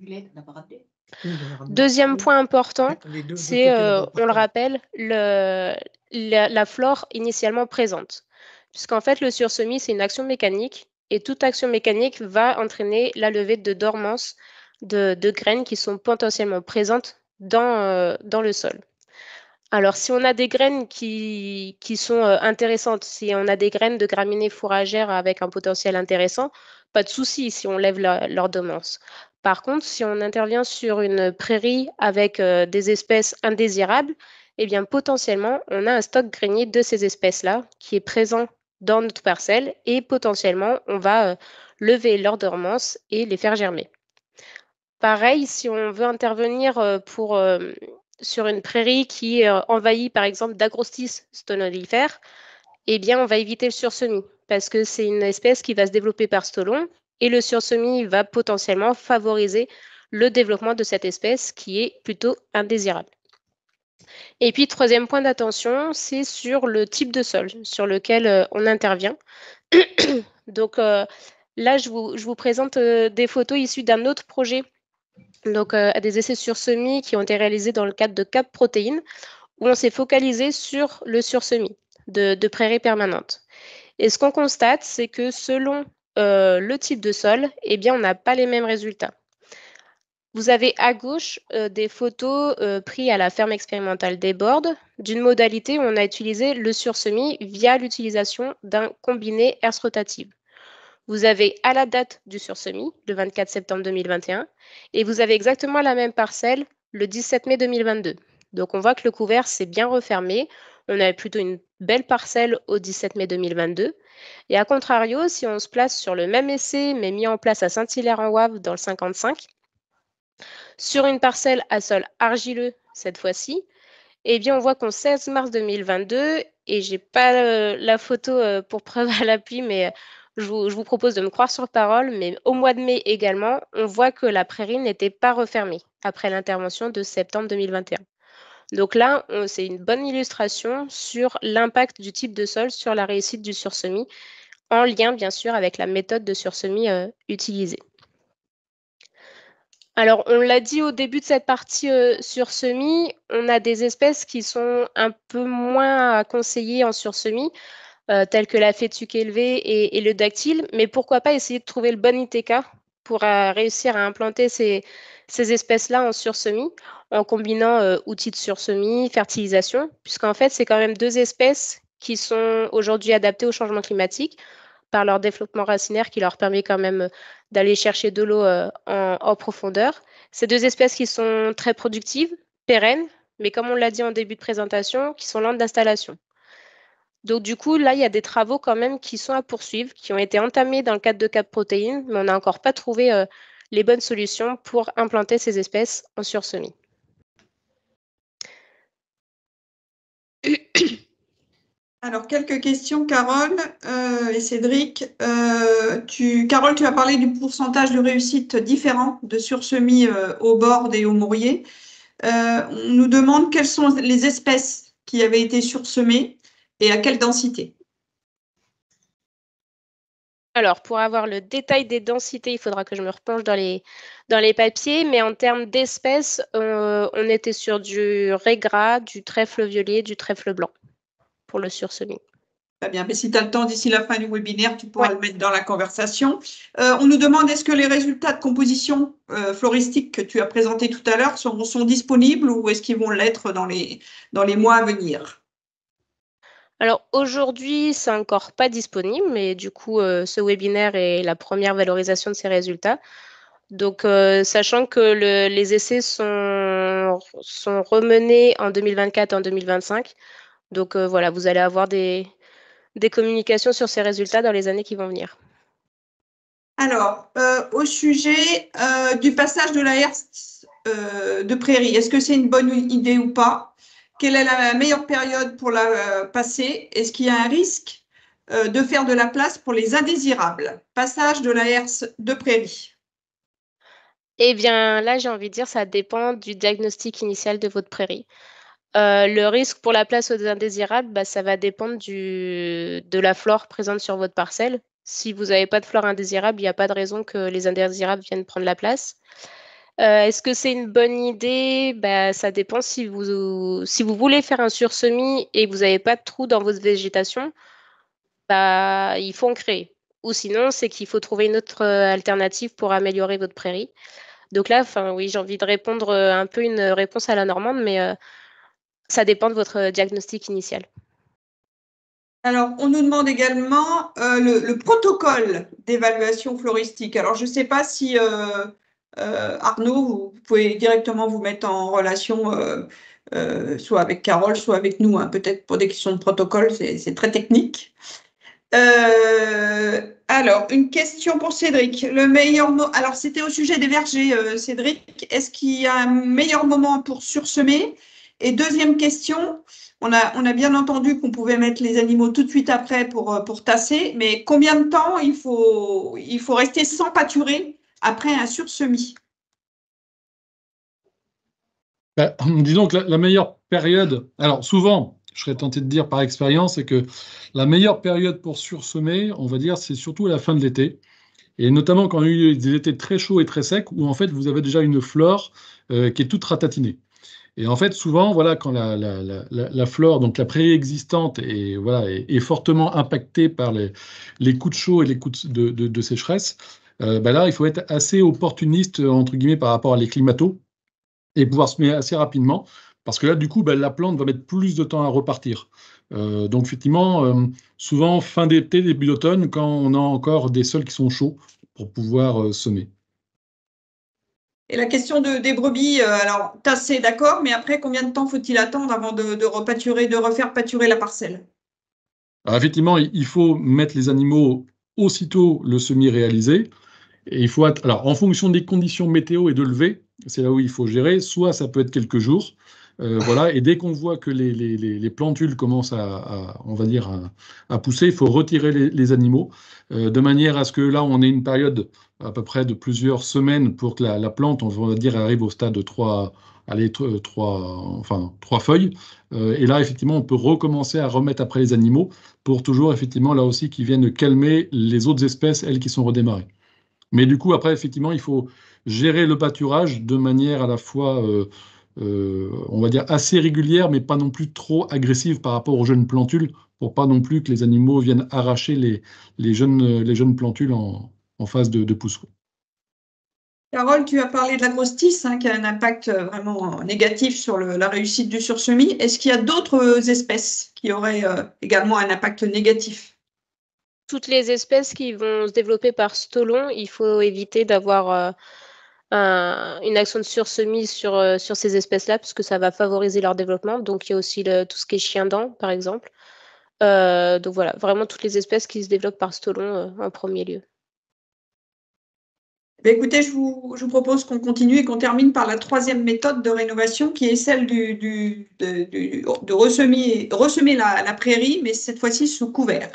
Deuxième point important, c'est, on le rappelle, la flore initialement présente. Puisqu'en fait, le sursemis, c'est une action mécanique et toute action mécanique va entraîner la levée de dormance de graines qui sont potentiellement présentes dans le sol. Alors, si on a des graines qui sont intéressantes, si on a des graines de graminées fourragères avec un potentiel intéressant, pas de souci si on lève leur dormance. Par contre, si on intervient sur une prairie avec des espèces indésirables, eh bien potentiellement, on a un stock grainier de ces espèces-là qui est présent dans notre parcelle et potentiellement, on va lever leur dormance et les faire germer. Pareil, si on veut intervenir sur une prairie qui est envahie par exemple d'Agrostis stolonifère, eh bien on va éviter le sursemis parce que c'est une espèce qui va se développer par stolon et le sursemis va potentiellement favoriser le développement de cette espèce qui est plutôt indésirable. Et puis, troisième point d'attention, c'est sur le type de sol sur lequel on intervient. Donc là, je vous présente des photos issues d'un autre projet, donc des essais sur semis qui ont été réalisés dans le cadre de Cap Protéines, où on s'est focalisé sur le sursemis de prairies permanentes. Et ce qu'on constate, c'est que selon le type de sol, eh bien, on n'a pas les mêmes résultats. Vous avez à gauche des photos prises à la ferme expérimentale des Bordes d'une modalité où on a utilisé le sursemis via l'utilisation d'un combiné herse rotative. Vous avez à la date du sursemis, le 24 septembre 2021, et vous avez exactement la même parcelle le 17 mai 2022. Donc on voit que le couvert s'est bien refermé. On avait plutôt une belle parcelle au 17 mai 2022. Et à contrario, si on se place sur le même essai, mais mis en place à Saint-Hilaire-en-Wavre dans le 55, sur une parcelle à sol argileux cette fois-ci, eh bien, on voit qu'en 16 mars 2022, et je n'ai pas la photo pour preuve à l'appui, mais je vous propose de me croire sur parole, mais au mois de mai également, on voit que la prairie n'était pas refermée après l'intervention de septembre 2021. Donc là, c'est une bonne illustration sur l'impact du type de sol sur la réussite du sursemis, en lien bien sûr avec la méthode de sursemis utilisée. Alors, on l'a dit au début de cette partie sursemis, on a des espèces qui sont un peu moins à conseiller en sursemis, telles que la fétuque élevée et le dactyle, mais pourquoi pas essayer de trouver le bon ITK pour réussir à implanter ces espèces-là en sursemis, en combinant outils de sursemis, fertilisation, puisqu'en fait, c'est quand même deux espèces qui sont aujourd'hui adaptées au changement climatique par leur développement racinaire qui leur permet quand même d'aller chercher de l'eau en profondeur. Ces deux espèces qui sont très productives, pérennes, mais comme on l'a dit en début de présentation, qui sont lentes d'installation. Donc du coup, là, il y a des travaux quand même qui sont à poursuivre, qui ont été entamés dans le cadre de Cap Protéines, mais on n'a encore pas trouvé les bonnes solutions pour implanter ces espèces en sursemis. Alors, quelques questions, Carole et Cédric. Carole, tu as parlé du pourcentage de réussite différent de sursemis au bord et au Mourier. On nous demande quelles sont les espèces qui avaient été sursemées et à quelle densité. Alors, pour avoir le détail des densités, il faudra que je me replonge dans les papiers, mais en termes d'espèces, on était sur du raie gras, du trèfle violet, du trèfle blanc pour le sursemis. Très bien, mais si tu as le temps d'ici la fin du webinaire, tu pourras le mettre dans la conversation. On nous demande est-ce que les résultats de composition floristique que tu as présentés tout à l'heure sont disponibles ou est-ce qu'ils vont l'être dans les mois à venir? Alors aujourd'hui, c'est encore pas disponible, mais du coup, ce webinaire est la première valorisation de ces résultats. Donc, sachant que les essais sont remenés en 2024 et en 2025. Donc voilà, vous allez avoir des des communications sur ces résultats dans les années qui vont venir. Alors, au sujet du passage de la herse de prairie, est-ce que c'est une bonne idée ou pas? Quelle est la meilleure période pour la passer? Est-ce qu'il y a un risque de faire de la place pour les indésirables? Passage de la herse de prairie. Eh bien, là, j'ai envie de dire, ça dépend du diagnostic initial de votre prairie. Le risque pour la place aux indésirables, bah, ça va dépendre de la flore présente sur votre parcelle. Si vous n'avez pas de flore indésirable, il n'y a pas de raison que les indésirables viennent prendre la place. Est-ce que c'est une bonne idée? Bah, ça dépend si vous voulez faire un sursemis et que vous n'avez pas de trou dans votre végétation, bah, il faut en créer. Ou sinon, c'est qu'il faut trouver une autre alternative pour améliorer votre prairie. Donc là, oui, j'ai envie de répondre un peu une réponse à la normande, mais ça dépend de votre diagnostic initial. Alors, on nous demande également le protocole d'évaluation floristique. Alors, je ne sais pas si Arnaud, vous pouvez directement vous mettre en relation soit avec Carole, soit avec nous, hein, peut-être pour des questions de protocole, c'est très technique. Alors, une question pour Cédric. Alors, c'était au sujet des vergers, Cédric. Est-ce qu'il y a un meilleur moment pour sursemer? Et deuxième question, on a bien entendu qu'on pouvait mettre les animaux tout de suite après pour tasser, mais combien de temps il faut rester sans pâturer après un sursemis? Disons que la meilleure période, alors souvent, je serais tenté de dire par expérience, c'est que la meilleure période pour sursemer, on va dire, c'est surtout à la fin de l'été. Et notamment quand il y a eu des étés très chauds et très secs, où en fait vous avez déjà une flore qui est toute ratatinée. Et en fait, souvent, voilà, quand la flore, donc la prairie existante, est fortement impactée par les coups de chaud et les coups de sécheresse, là, il faut être assez opportuniste, entre guillemets, par rapport à les climatos et pouvoir semer assez rapidement, parce que là, du coup, la plante va mettre plus de temps à repartir. Donc, effectivement, souvent, fin d'été, début d'automne, quand on a encore des sols qui sont chauds pour pouvoir semer. Et la question des brebis, alors tasser, d'accord, mais après, combien de temps faut-il attendre avant de repâturer, de refaire pâturer la parcelle? Alors, effectivement, il faut mettre les animaux aussitôt le semis réalisé. Et il faut alors, en fonction des conditions météo et de levée, c'est là où il faut gérer. Soit ça peut être quelques jours, voilà. Et dès qu'on voit que les plantules commencent on va dire, à pousser, il faut retirer les animaux, de manière à ce que là, on ait une période à peu près de plusieurs semaines pour que la plante, on va dire, arrive au stade de trois feuilles. Et là, effectivement, on peut recommencer à remettre après les animaux pour toujours, effectivement, là aussi, qu'ils viennent calmer les autres espèces, elles, qui sont redémarrées. Mais du coup, après, effectivement, il faut gérer le pâturage de manière à la fois, on va dire, assez régulière, mais pas non plus trop agressive par rapport aux jeunes plantules, pour pas non plus que les animaux viennent arracher les jeunes plantules en phase de pousse. Carole, tu as parlé de la grosse tisse, hein, qui a un impact vraiment négatif sur la réussite du sursemis. Est-ce qu'il y a d'autres espèces qui auraient également un impact négatif? Toutes les espèces qui vont se développer par stolon, il faut éviter d'avoir une action de sursemis sur ces espèces-là, parce que ça va favoriser leur développement. Donc, il y a aussi tout ce qui est chien-dent, par exemple. Donc voilà, vraiment toutes les espèces qui se développent par stolon en premier lieu. Écoutez, je vous propose qu'on continue et qu'on termine par la troisième méthode de rénovation, qui est celle de ressemer la prairie, mais cette fois-ci sous couvert.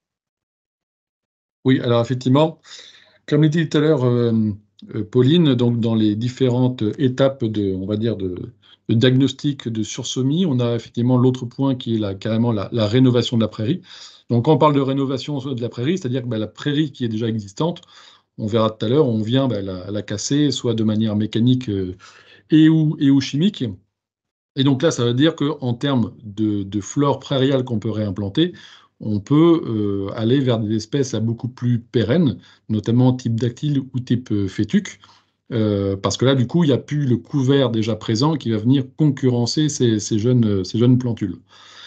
Oui, alors effectivement, comme l'a dit tout à l'heure Pauline, donc dans les différentes étapes on va dire, de diagnostic de sursemis, on a effectivement l'autre point qui est carrément la rénovation de la prairie. Donc quand on parle de rénovation de la prairie, c'est-à-dire que la prairie qui est déjà existante, on verra tout à l'heure, on vient la casser, soit de manière mécanique et ou chimique. Et donc là, ça veut dire qu'en termes de flore prairiale qu'on peut réimplanter, on peut aller vers des espèces à beaucoup plus pérennes, notamment type dactyle ou type fétuque, parce que là, du coup, il n'y a plus le couvert déjà présent qui va venir concurrencer ces jeunes plantules.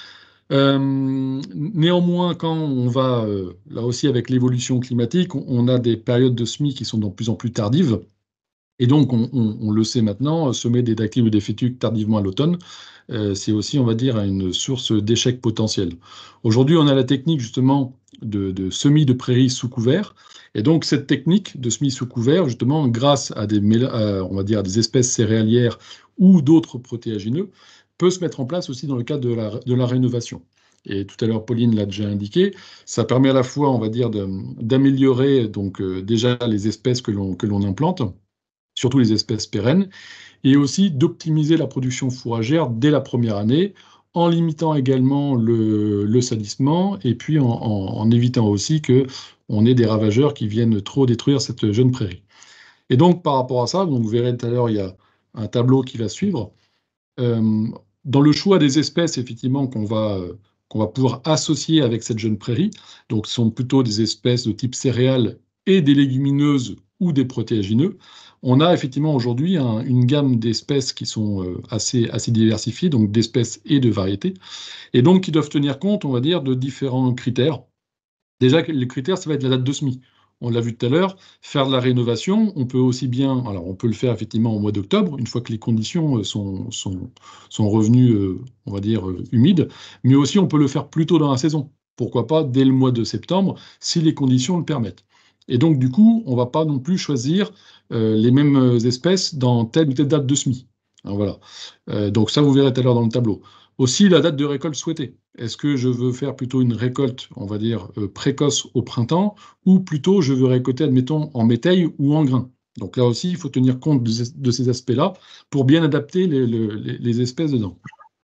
Néanmoins, quand on va, là aussi avec l'évolution climatique, on a des périodes de semis qui sont de plus en plus tardives. Et donc, on le sait maintenant, semer des dactyles ou des fétuques tardivement à l'automne, c'est aussi, on va dire, une source d'échec potentiel. Aujourd'hui, on a la technique justement de semis de prairies sous couvert. Et donc, cette technique de semis sous couvert, justement, grâce à on va dire, des espèces céréalières ou d'autres protéagineux, peut se mettre en place aussi dans le cadre de la rénovation. Et tout à l'heure, Pauline l'a déjà indiqué, ça permet à la fois, on va dire, d'améliorer donc déjà les espèces que l'on implante, surtout les espèces pérennes, et aussi d'optimiser la production fourragère dès la première année, en limitant également le salissement, et puis en évitant aussi qu'on ait des ravageurs qui viennent trop détruire cette jeune prairie. Et donc, par rapport à ça, donc vous verrez tout à l'heure, il y a un tableau qui va suivre. Dans le choix des espèces, effectivement, qu'on va pouvoir associer avec cette jeune prairie, donc ce sont plutôt des espèces de type céréales et des légumineuses ou des protéagineux, on a effectivement aujourd'hui une gamme d'espèces qui sont assez diversifiées, donc d'espèces et de variétés, et donc qui doivent tenir compte, on va dire, de différents critères. Déjà, les critères, ça va être la date de semis. On l'a vu tout à l'heure, faire de la rénovation, on peut aussi bien, alors on peut le faire effectivement au mois d'octobre, une fois que les conditions sont revenues, on va dire, humides, mais aussi on peut le faire plus tôt dans la saison. Pourquoi pas dès le mois de septembre, si les conditions le permettent. Et donc, du coup, on ne va pas non plus choisir les mêmes espèces dans telle ou telle date de semis. Alors, voilà. Donc ça, vous verrez tout à l'heure dans le tableau. Aussi, la date de récolte souhaitée. Est-ce que je veux faire plutôt une récolte, on va dire, précoce au printemps, ou plutôt je veux récolter, admettons, en métail ou en grain? Donc là aussi, il faut tenir compte de ces aspects-là pour bien adapter les espèces dedans.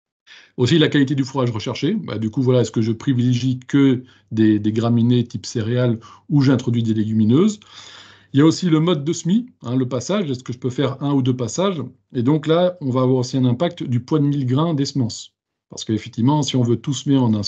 Aussi, la qualité du fourrage recherché. Bah, du coup, voilà, est-ce que je privilégie que des graminées type céréales ou j'introduis des légumineuses? Il y a aussi le mode de semis, le passage. Est-ce que je peux faire un ou deux passages? Et donc là, on va avoir aussi un impact du poids de 1000 grains des semences. Parce qu'effectivement, si on veut tout semer en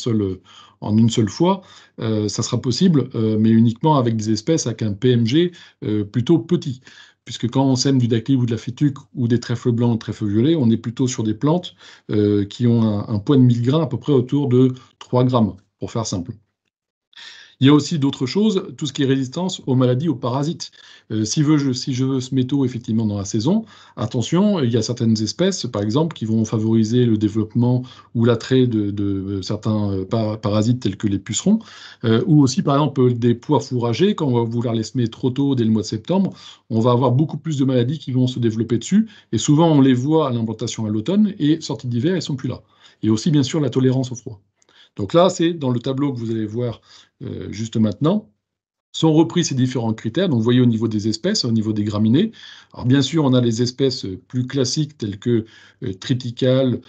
une seule fois, ça sera possible, mais uniquement avec des espèces avec un PMG plutôt petit. Puisque quand on sème du dactyle ou de la fétuque ou des trèfles blancs ou trèfles violets, on est plutôt sur des plantes qui ont un poids de 1000 grains à peu près autour de 3 grammes, pour faire simple. Il y a aussi d'autres choses, tout ce qui est résistance aux maladies, aux parasites. Si je veux semer tôt, effectivement, dans la saison, attention, il y a certaines espèces, par exemple, qui vont favoriser le développement ou l'attrait de certains parasites tels que les pucerons, ou aussi, par exemple, des pois fourragers. Quand on va vouloir les semer trop tôt, dès le mois de septembre, on va avoir beaucoup plus de maladies qui vont se développer dessus, et souvent, on les voit à l'implantation à l'automne, et sortie d'hiver, elles ne sont plus là. Et aussi, bien sûr, la tolérance au froid. Donc là, c'est dans le tableau que vous allez voir juste maintenant, sont repris ces différents critères. Donc, vous voyez au niveau des espèces, au niveau des graminées. Alors, bien sûr, on a les espèces plus classiques telles que triticale,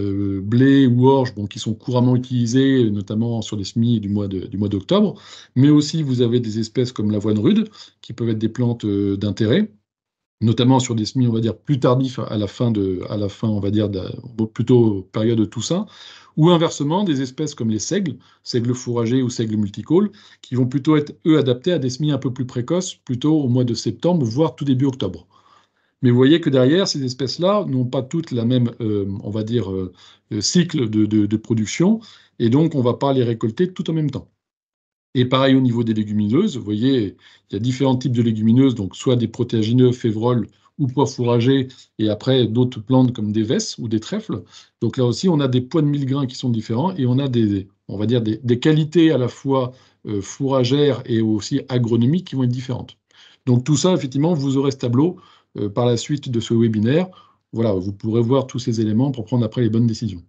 blé ou orge, qui sont couramment utilisées, notamment sur les semis du mois d'octobre. Mais aussi, vous avez des espèces comme l'avoine rude, qui peuvent être des plantes d'intérêt, notamment sur des semis, on va dire, plus tardifs à la fin, on va dire, plutôt période de Toussaint, ou inversement, des espèces comme les seigles fourragers ou seigles multicôles, qui vont plutôt être, eux, adaptés à des semis un peu plus précoces, plutôt au mois de septembre, voire tout début octobre. Mais vous voyez que derrière, ces espèces-là n'ont pas toutes la même, on va dire, cycle de production, et donc on ne va pas les récolter tout en même temps. Et pareil au niveau des légumineuses, vous voyez, il y a différents types de légumineuses, donc soit des protéagineux, févroles ou pois fourragers, et après d'autres plantes comme des vesses ou des trèfles. Donc là aussi, on a des poids de 1000 grains qui sont différents, et on a on va dire des qualités à la fois fourragères et aussi agronomiques qui vont être différentes. Donc tout ça, effectivement, vous aurez ce tableau par la suite de ce webinaire. Voilà, vous pourrez voir tous ces éléments pour prendre après les bonnes décisions.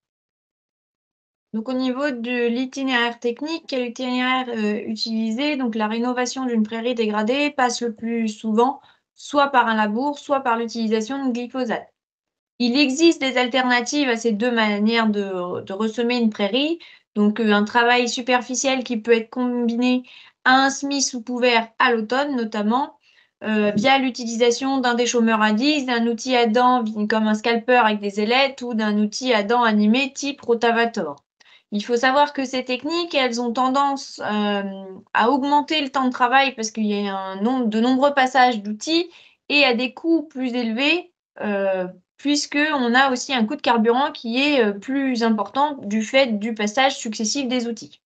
Donc, au niveau de l'itinéraire technique, quel itinéraire utiliser? Donc, la rénovation d'une prairie dégradée passe le plus souvent soit par un labour, soit par l'utilisation de glyphosate. Il existe des alternatives à ces deux manières de ressemer une prairie. Donc, un travail superficiel qui peut être combiné à un semis sous couvert à l'automne, notamment, via l'utilisation d'un déchômeur à 10, d'un outil à dents comme un scalper avec des ailettes ou d'un outil à dents animé type rotavator. Il faut savoir que ces techniques, elles ont tendance à augmenter le temps de travail parce qu'il y a de nombreux passages d'outils et à des coûts plus élevés puisqu'on a aussi un coût de carburant qui est plus important du fait du passage successif des outils.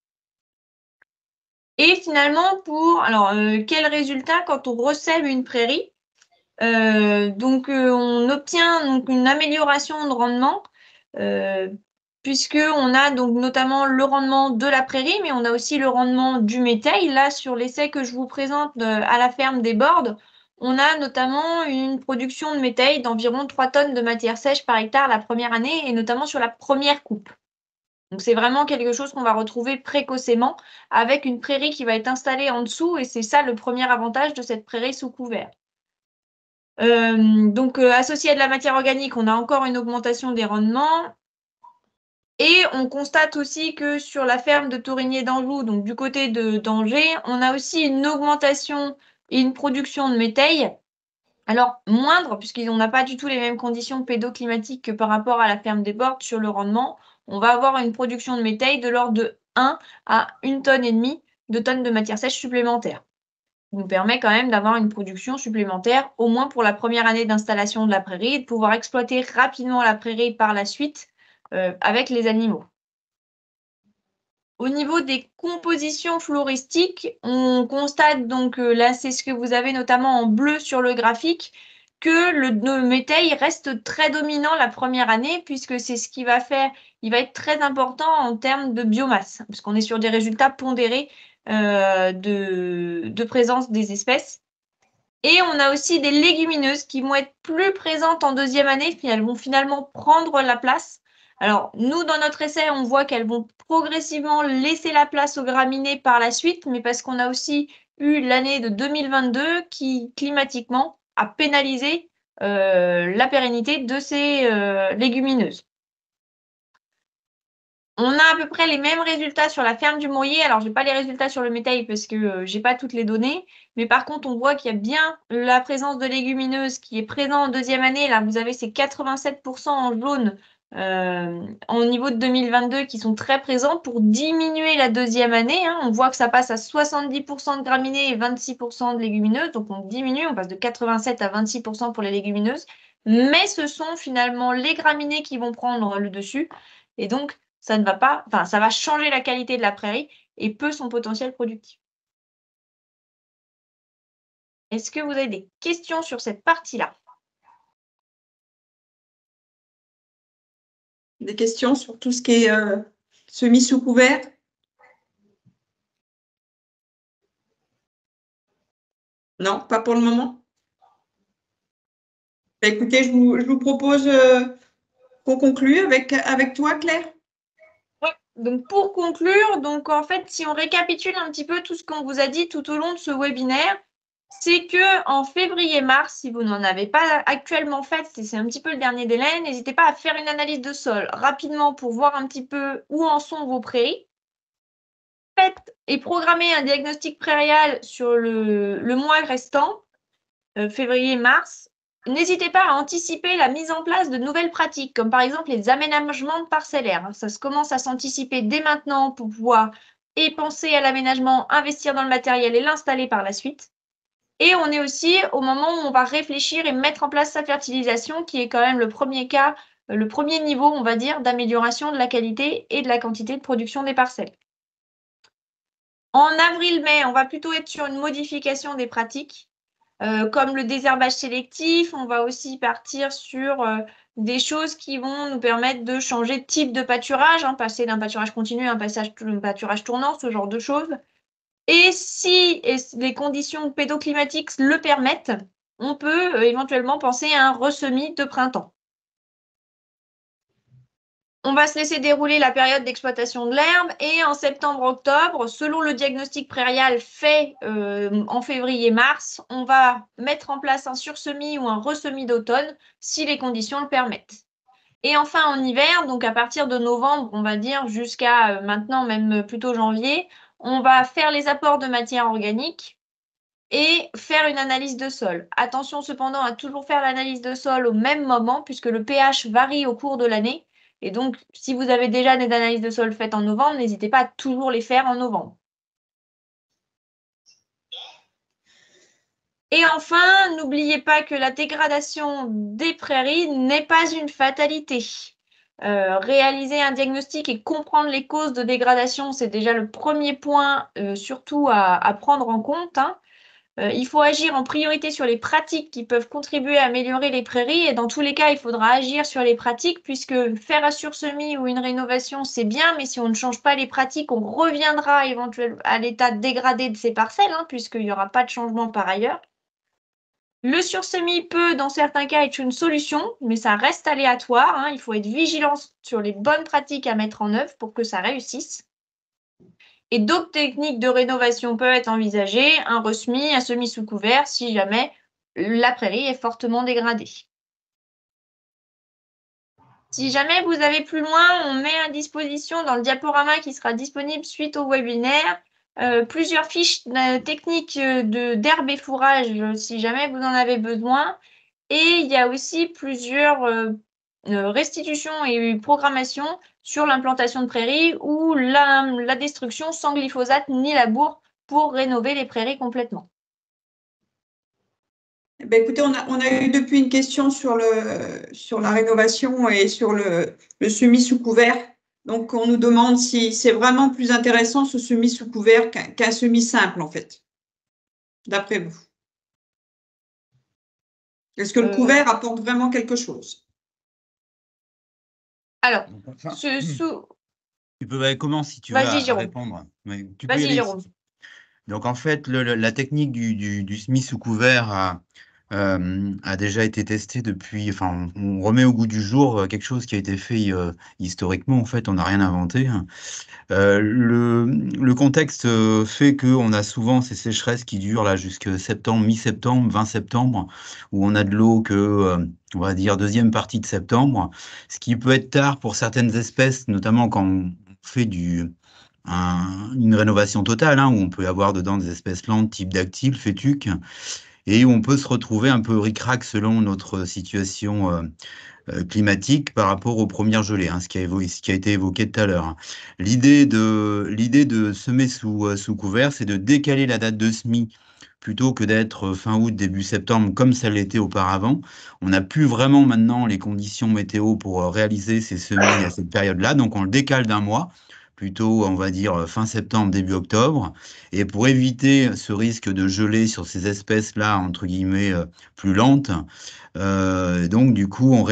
Et finalement, quel résultat quand on ressème une prairie? On obtient donc une amélioration de rendement puisqu'on a donc notamment le rendement de la prairie, mais on a aussi le rendement du métail. Là, sur l'essai que je vous présente à la ferme des Bordes, on a notamment une production de métail d'environ 3 tonnes de matière sèche par hectare la première année, et notamment sur la première coupe. Donc, c'est vraiment quelque chose qu'on va retrouver précocement avec une prairie qui va être installée en dessous, et c'est ça le premier avantage de cette prairie sous couvert. Associé à de la matière organique, on a encore une augmentation des rendements. Et on constate aussi que sur la ferme de Taurigné d'Anjou, donc du côté d'Angers, on a aussi une augmentation et une production de métail. Alors, moindre, puisqu'on n'a pas du tout les mêmes conditions pédoclimatiques que par rapport à la ferme des Bordes sur le rendement. On va avoir une production de métail de l'ordre de 1 à 1,5 tonne de tonnes de matière sèche supplémentaire. Ça nous permet quand même d'avoir une production supplémentaire, au moins pour la première année d'installation de la prairie, et de pouvoir exploiter rapidement la prairie par la suite avec les animaux. Au niveau des compositions floristiques, on constate donc, là c'est ce que vous avez notamment en bleu sur le graphique, que le métail reste très dominant la première année, puisque c'est ce qui va faire, il va être très important en termes de biomasse, parce qu'on est sur des résultats pondérés de présence des espèces. Et on a aussi des légumineuses qui vont être plus présentes en deuxième année, puis elles vont finalement prendre la place. Alors, nous, dans notre essai, on voit qu'elles vont progressivement laisser la place aux graminées par la suite, mais parce qu'on a aussi eu l'année de 2022 qui, climatiquement, a pénalisé la pérennité de ces légumineuses. On a à peu près les mêmes résultats sur la ferme du Morier. Alors, je n'ai pas les résultats sur le métail parce que je n'ai pas toutes les données. Mais par contre, on voit qu'il y a bien la présence de légumineuses qui est présente en deuxième année. Là, vous avez ces 87% en jaune au niveau de 2022 qui sont très présents pour diminuer la deuxième année. On voit que ça passe à 70% de graminées et 26% de légumineuses. Donc, on diminue, on passe de 87 à 26% pour les légumineuses. Mais ce sont finalement les graminées qui vont prendre le dessus. Et donc, ça ne va pas, enfin, ça va changer la qualité de la prairie et peu son potentiel productif. Est-ce que vous avez des questions sur cette partie-là? Des questions sur tout ce qui est semis sous couvert? Non, pas pour le moment. Écoutez, je vous propose qu'on conclue avec toi, Claire. Oui, donc pour conclure, donc en fait, si on récapitule un petit peu tout ce qu'on vous a dit tout au long de ce webinaire, c'est que en février-mars, si vous n'en avez pas actuellement fait, c'est un petit peu le dernier délai, n'hésitez pas à faire une analyse de sol rapidement pour voir un petit peu où en sont vos prairies. Faites et programmez un diagnostic prairial sur le mois restant, février-mars. N'hésitez pas à anticiper la mise en place de nouvelles pratiques, comme par exemple les aménagements parcellaires. Ça se commence à s'anticiper dès maintenant pour pouvoir et penser à l'aménagement, investir dans le matériel et l'installer par la suite. Et on est aussi au moment où on va réfléchir et mettre en place sa fertilisation, qui est quand même le premier cas, le premier niveau, on va dire, d'amélioration de la qualité et de la quantité de production des parcelles. En avril-mai, on va plutôt être sur une modification des pratiques. Comme le désherbage sélectif, on va aussi partir sur des choses qui vont nous permettre de changer de type de pâturage, passer d'un pâturage continu à un pâturage tournant, ce genre de choses. Et si les conditions pédoclimatiques le permettent, on peut éventuellement penser à un ressemis de printemps. On va se laisser dérouler la période d'exploitation de l'herbe et en septembre-octobre, selon le diagnostic prairial fait en février-mars, on va mettre en place un sursemis ou un ressemis d'automne si les conditions le permettent. Et enfin en hiver, donc à partir de novembre, on va dire jusqu'à maintenant, même plutôt janvier, on va faire les apports de matière organique et faire une analyse de sol. Attention cependant à toujours faire l'analyse de sol au même moment puisque le pH varie au cours de l'année. Et donc, si vous avez déjà des analyses de sol faites en novembre, n'hésitez pas à toujours les faire en novembre. Et enfin, n'oubliez pas que la dégradation des prairies n'est pas une fatalité. Réaliser un diagnostic et comprendre les causes de dégradation, c'est déjà le premier point, surtout à prendre en compte. Il faut agir en priorité sur les pratiques qui peuvent contribuer à améliorer les prairies. Et dans tous les cas, il faudra agir sur les pratiques puisque faire un sursemis ou une rénovation, c'est bien, mais si on ne change pas les pratiques, on reviendra éventuellement à l'état dégradé de ces parcelles, hein, puisqu'il n'y aura pas de changement par ailleurs. Le sursemis peut, dans certains cas, être une solution, mais ça reste aléatoire, hein. Il faut être vigilant sur les bonnes pratiques à mettre en œuvre pour que ça réussisse. Et d'autres techniques de rénovation peuvent être envisagées, un resemis, un semis sous couvert, si jamais la prairie est fortement dégradée. Si jamais vous avez plus loin, on met à disposition dans le diaporama qui sera disponible suite au webinaire, plusieurs fiches techniques d'herbe et fourrage, si jamais vous en avez besoin. Et il y a aussi plusieurs restitutions et programmations sur l'implantation de prairies ou la destruction sans glyphosate ni labour pour rénover les prairies complètement. Eh bien, écoutez, on a eu depuis une question sur la rénovation et sur le semis sous couvert. Donc, on nous demande si c'est vraiment plus intéressant ce semis sous couvert qu'un semis simple, en fait, d'après vous. Est-ce que le couvert apporte vraiment quelque chose? Alors, tu peux commencer si tu veux à répondre. Vas-y, Jérôme. Donc, en fait, la technique du semis sous couvert a déjà été testée depuis. Enfin, on remet au goût du jour quelque chose qui a été fait historiquement. En fait, on n'a rien inventé. Le contexte fait qu'on a souvent ces sécheresses qui durent là jusqu'à septembre, mi-septembre, 20 septembre, où on a de l'eau que, on va dire, deuxième partie de septembre, ce qui peut être tard pour certaines espèces, notamment quand on fait une rénovation totale, hein, où on peut avoir dedans des espèces lentes, type dactyle, fétuque, et où on peut se retrouver un peu ric-rac selon notre situation climatique par rapport aux premières gelées, hein, ce qui a été évoqué tout à l'heure. L'idée de semer sous couvert, c'est de décaler la date de semis plutôt que d'être fin août, début septembre, comme ça l'était auparavant. On n'a plus vraiment maintenant les conditions météo pour réaliser ces semis à cette période-là, donc on le décale d'un mois, plutôt, on va dire, fin septembre, début octobre. Et pour éviter ce risque de gelée sur ces espèces-là, entre guillemets, plus lentes, donc du coup, on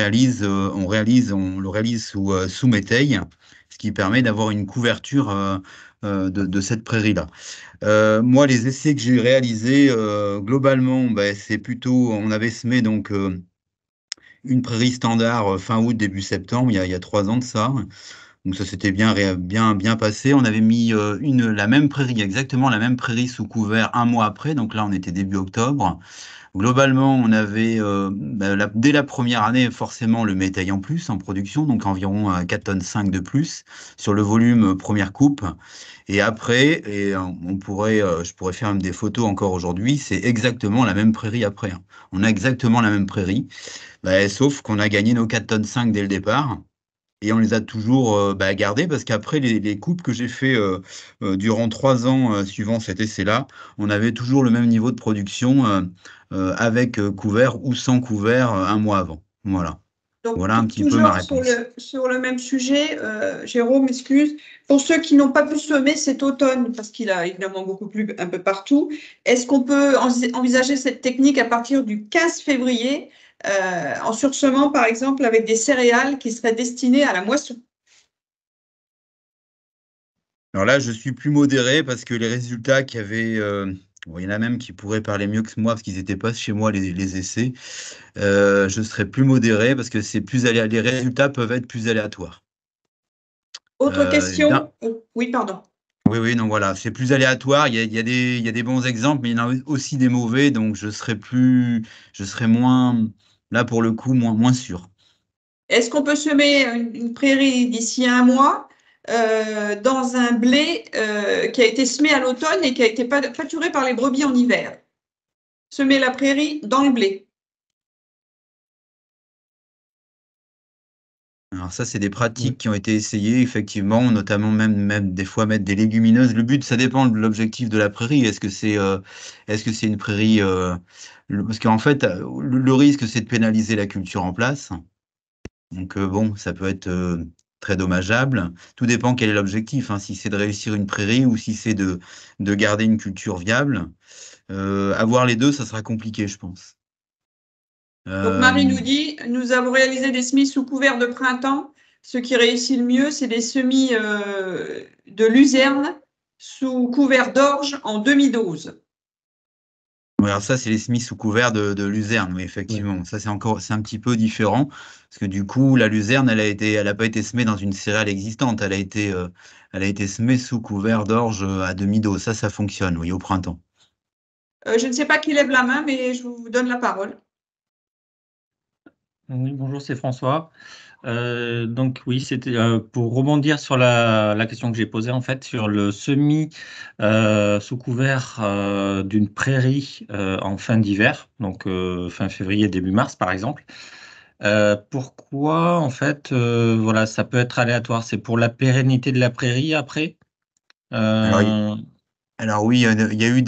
le réalise sous métail, ce qui permet d'avoir une couverture de cette prairie-là. Moi, les essais que j'ai réalisés, globalement, c'est plutôt, on avait semé donc une prairie standard fin août, début septembre, il y a 3 ans de ça. Donc ça s'était bien passé. On avait mis la même prairie, exactement la même prairie sous couvert un mois après. Donc là, on était début octobre. Globalement, on avait, dès la première année, forcément, le métail en plus en production, donc environ 4,5 tonnes de plus sur le volume première coupe. Et après, je pourrais faire même des photos encore aujourd'hui, c'est exactement la même prairie après, hein. On a exactement la même prairie, sauf qu'on a gagné nos 4,5 tonnes dès le départ. Et on les a toujours gardés parce qu'après les coupes que j'ai fait durant 3 ans suivant cet essai-là, on avait toujours le même niveau de production avec couvert ou sans couvert un mois avant. Voilà. Donc, voilà un petit peu ma réponse. Sur le même sujet, Jérôme, excuse. Pour ceux qui n'ont pas pu semer cet automne, parce qu'il a évidemment beaucoup plu un peu partout, est-ce qu'on peut envisager cette technique à partir du 15 février en sursemant, par exemple, avec des céréales qui seraient destinées à la moisson? Alors là, je suis plus modéré parce que les résultats qu'il y avait, il y en a même qui pourraient parler mieux que moi parce qu'ils n'étaient pas chez moi, les essais. Je serais plus modéré parce que les résultats peuvent être plus aléatoires. Autre question? Oui, pardon. Oui, non, voilà, c'est plus aléatoire. Il y a des bons exemples, mais il y en a aussi des mauvais, donc je serais moins, là pour le coup, moins sûr. Est-ce qu'on peut semer une prairie d'ici un mois dans un blé qui a été semé à l'automne et qui a été pâturé par les brebis en hiver? Semer la prairie dans le blé. Alors ça, c'est des pratiques qui ont été essayées, effectivement, notamment même des fois mettre des légumineuses. Le but, ça dépend de l'objectif de la prairie. Est-ce que c'est une prairie parce qu'en fait, le risque, c'est de pénaliser la culture en place. Donc bon, ça peut être très dommageable. Tout dépend quel est l'objectif, hein, si c'est de réussir une prairie ou si c'est de garder une culture viable. Avoir les deux, ça sera compliqué, je pense. Donc Marie nous dit, nous avons réalisé des semis sous couvert de printemps. Ce qui réussit le mieux, c'est des semis de luzerne sous couvert d'orge en demi-dose. Alors ça, c'est les semis sous couvert de luzerne, oui, effectivement. Ça, c'est un petit peu différent, parce que du coup, la luzerne, elle a pas été semée dans une céréale existante, elle a été semée sous couvert d'orge à demi-dose. Ça fonctionne, oui, au printemps. Je ne sais pas qui lève la main, mais je vous donne la parole. Oui, bonjour, c'est François. Donc oui, c'était pour rebondir sur la question que j'ai posée en fait sur le semis sous couvert d'une prairie en fin d'hiver, donc fin février, début mars par exemple. Pourquoi en fait voilà, ça peut être aléatoire? C'est pour la pérennité de la prairie après? Alors oui, il y a eu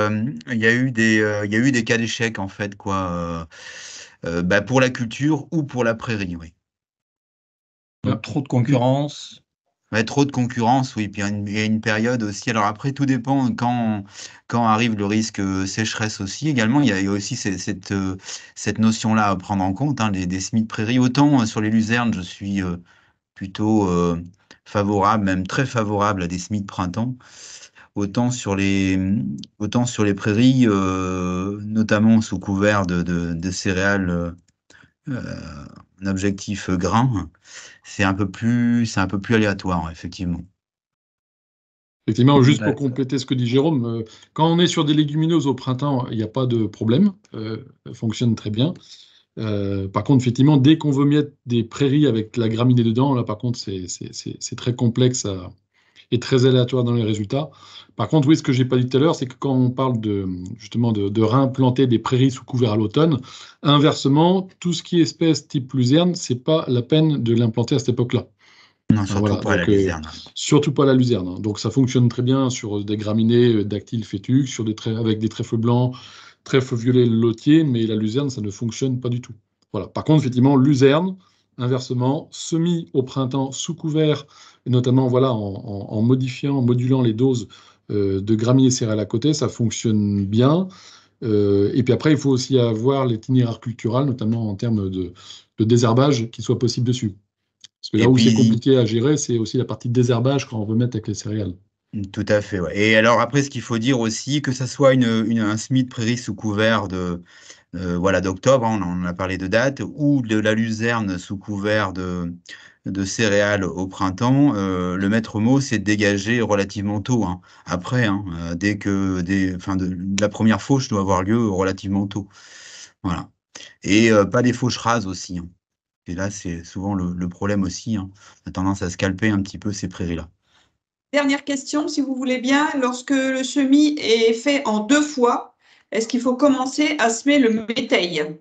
des cas d'échec en fait, quoi, pour la culture ou pour la prairie, oui. Donc, trop de concurrence. Ouais, trop de concurrence, oui. Puis il y a une période aussi. Alors après, tout dépend quand arrive le risque sécheresse aussi. Également, il y a aussi cette notion-là à prendre en compte, hein, des semis de prairie. Autant sur les luzernes, je suis plutôt favorable, même très favorable à des semis de printemps. Autant sur les prairies, notamment sous couvert de céréales, un objectif grain, c'est un peu plus aléatoire, effectivement. Effectivement, juste pour compléter ce que dit Jérôme, quand on est sur des légumineuses au printemps, il n'y a pas de problème, elles fonctionnent très bien. Par contre, effectivement, dès qu'on veut mettre des prairies avec la graminée dedans, là, par contre, c'est très complexe et très aléatoire dans les résultats. Par contre, oui, ce que je n'ai pas dit tout à l'heure, c'est que quand on parle justement de réimplanter des prairies sous couvert à l'automne, inversement, tout ce qui est espèce type luzerne, ce n'est pas la peine de l'implanter à cette époque-là. Non, surtout pas la luzerne. Surtout pas la luzerne. Hein. Donc ça fonctionne très bien sur des graminées dactyles fétuques, avec des trèfles blancs, trèfles violets lotiers, mais la luzerne, ça ne fonctionne pas du tout. Voilà. Par contre, effectivement, luzerne, inversement, semis au printemps sous couvert, et notamment voilà, en modulant les doses de graminées céréales à côté, ça fonctionne bien. Et puis après, il faut aussi avoir l'itinéraire cultural, notamment en termes de désherbage, qui soit possible dessus. Parce que là où c'est compliqué à gérer, c'est aussi la partie de désherbage quand on veut mettre avec les céréales. Tout à fait, ouais. Et alors après, ce qu'il faut dire aussi, que ça soit un semis de prairie sous couvert d'octobre, hein, on en a parlé de date, ou de la luzerne sous couvert de céréales au printemps, le maître mot, c'est de dégager relativement tôt. Hein. Après, hein, la première fauche doit avoir lieu relativement tôt. Voilà. Et pas des fauches rases aussi. Hein. Et là, c'est souvent le problème aussi. Hein. On a tendance à scalper un petit peu ces prairies-là. Dernière question, si vous voulez bien. Lorsque le semis est fait en 2 fois, est-ce qu'il faut commencer à semer le métail?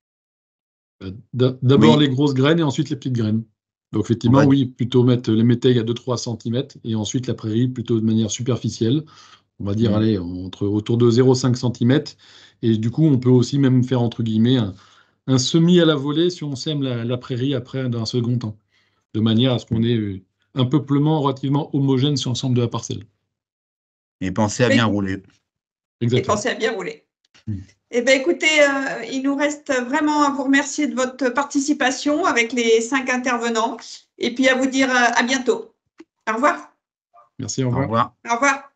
D'abord les grosses graines et ensuite les petites graines. Donc effectivement, oui, plutôt mettre les métailles à 2-3 cm et ensuite la prairie plutôt de manière superficielle. On va dire, allez, autour de 0,5 cm. Et du coup, on peut aussi même faire, entre guillemets, un semis à la volée si on sème la prairie après d'un second temps, de manière à ce qu'on ait un peuplement relativement homogène sur l'ensemble de la parcelle. Et pensez à bien rouler. Exactement. Et pensez à bien rouler. Eh bien, écoutez, il nous reste vraiment à vous remercier de votre participation avec les 5 intervenants et puis à vous dire à bientôt. Au revoir. Merci, au revoir. Au revoir. Au revoir.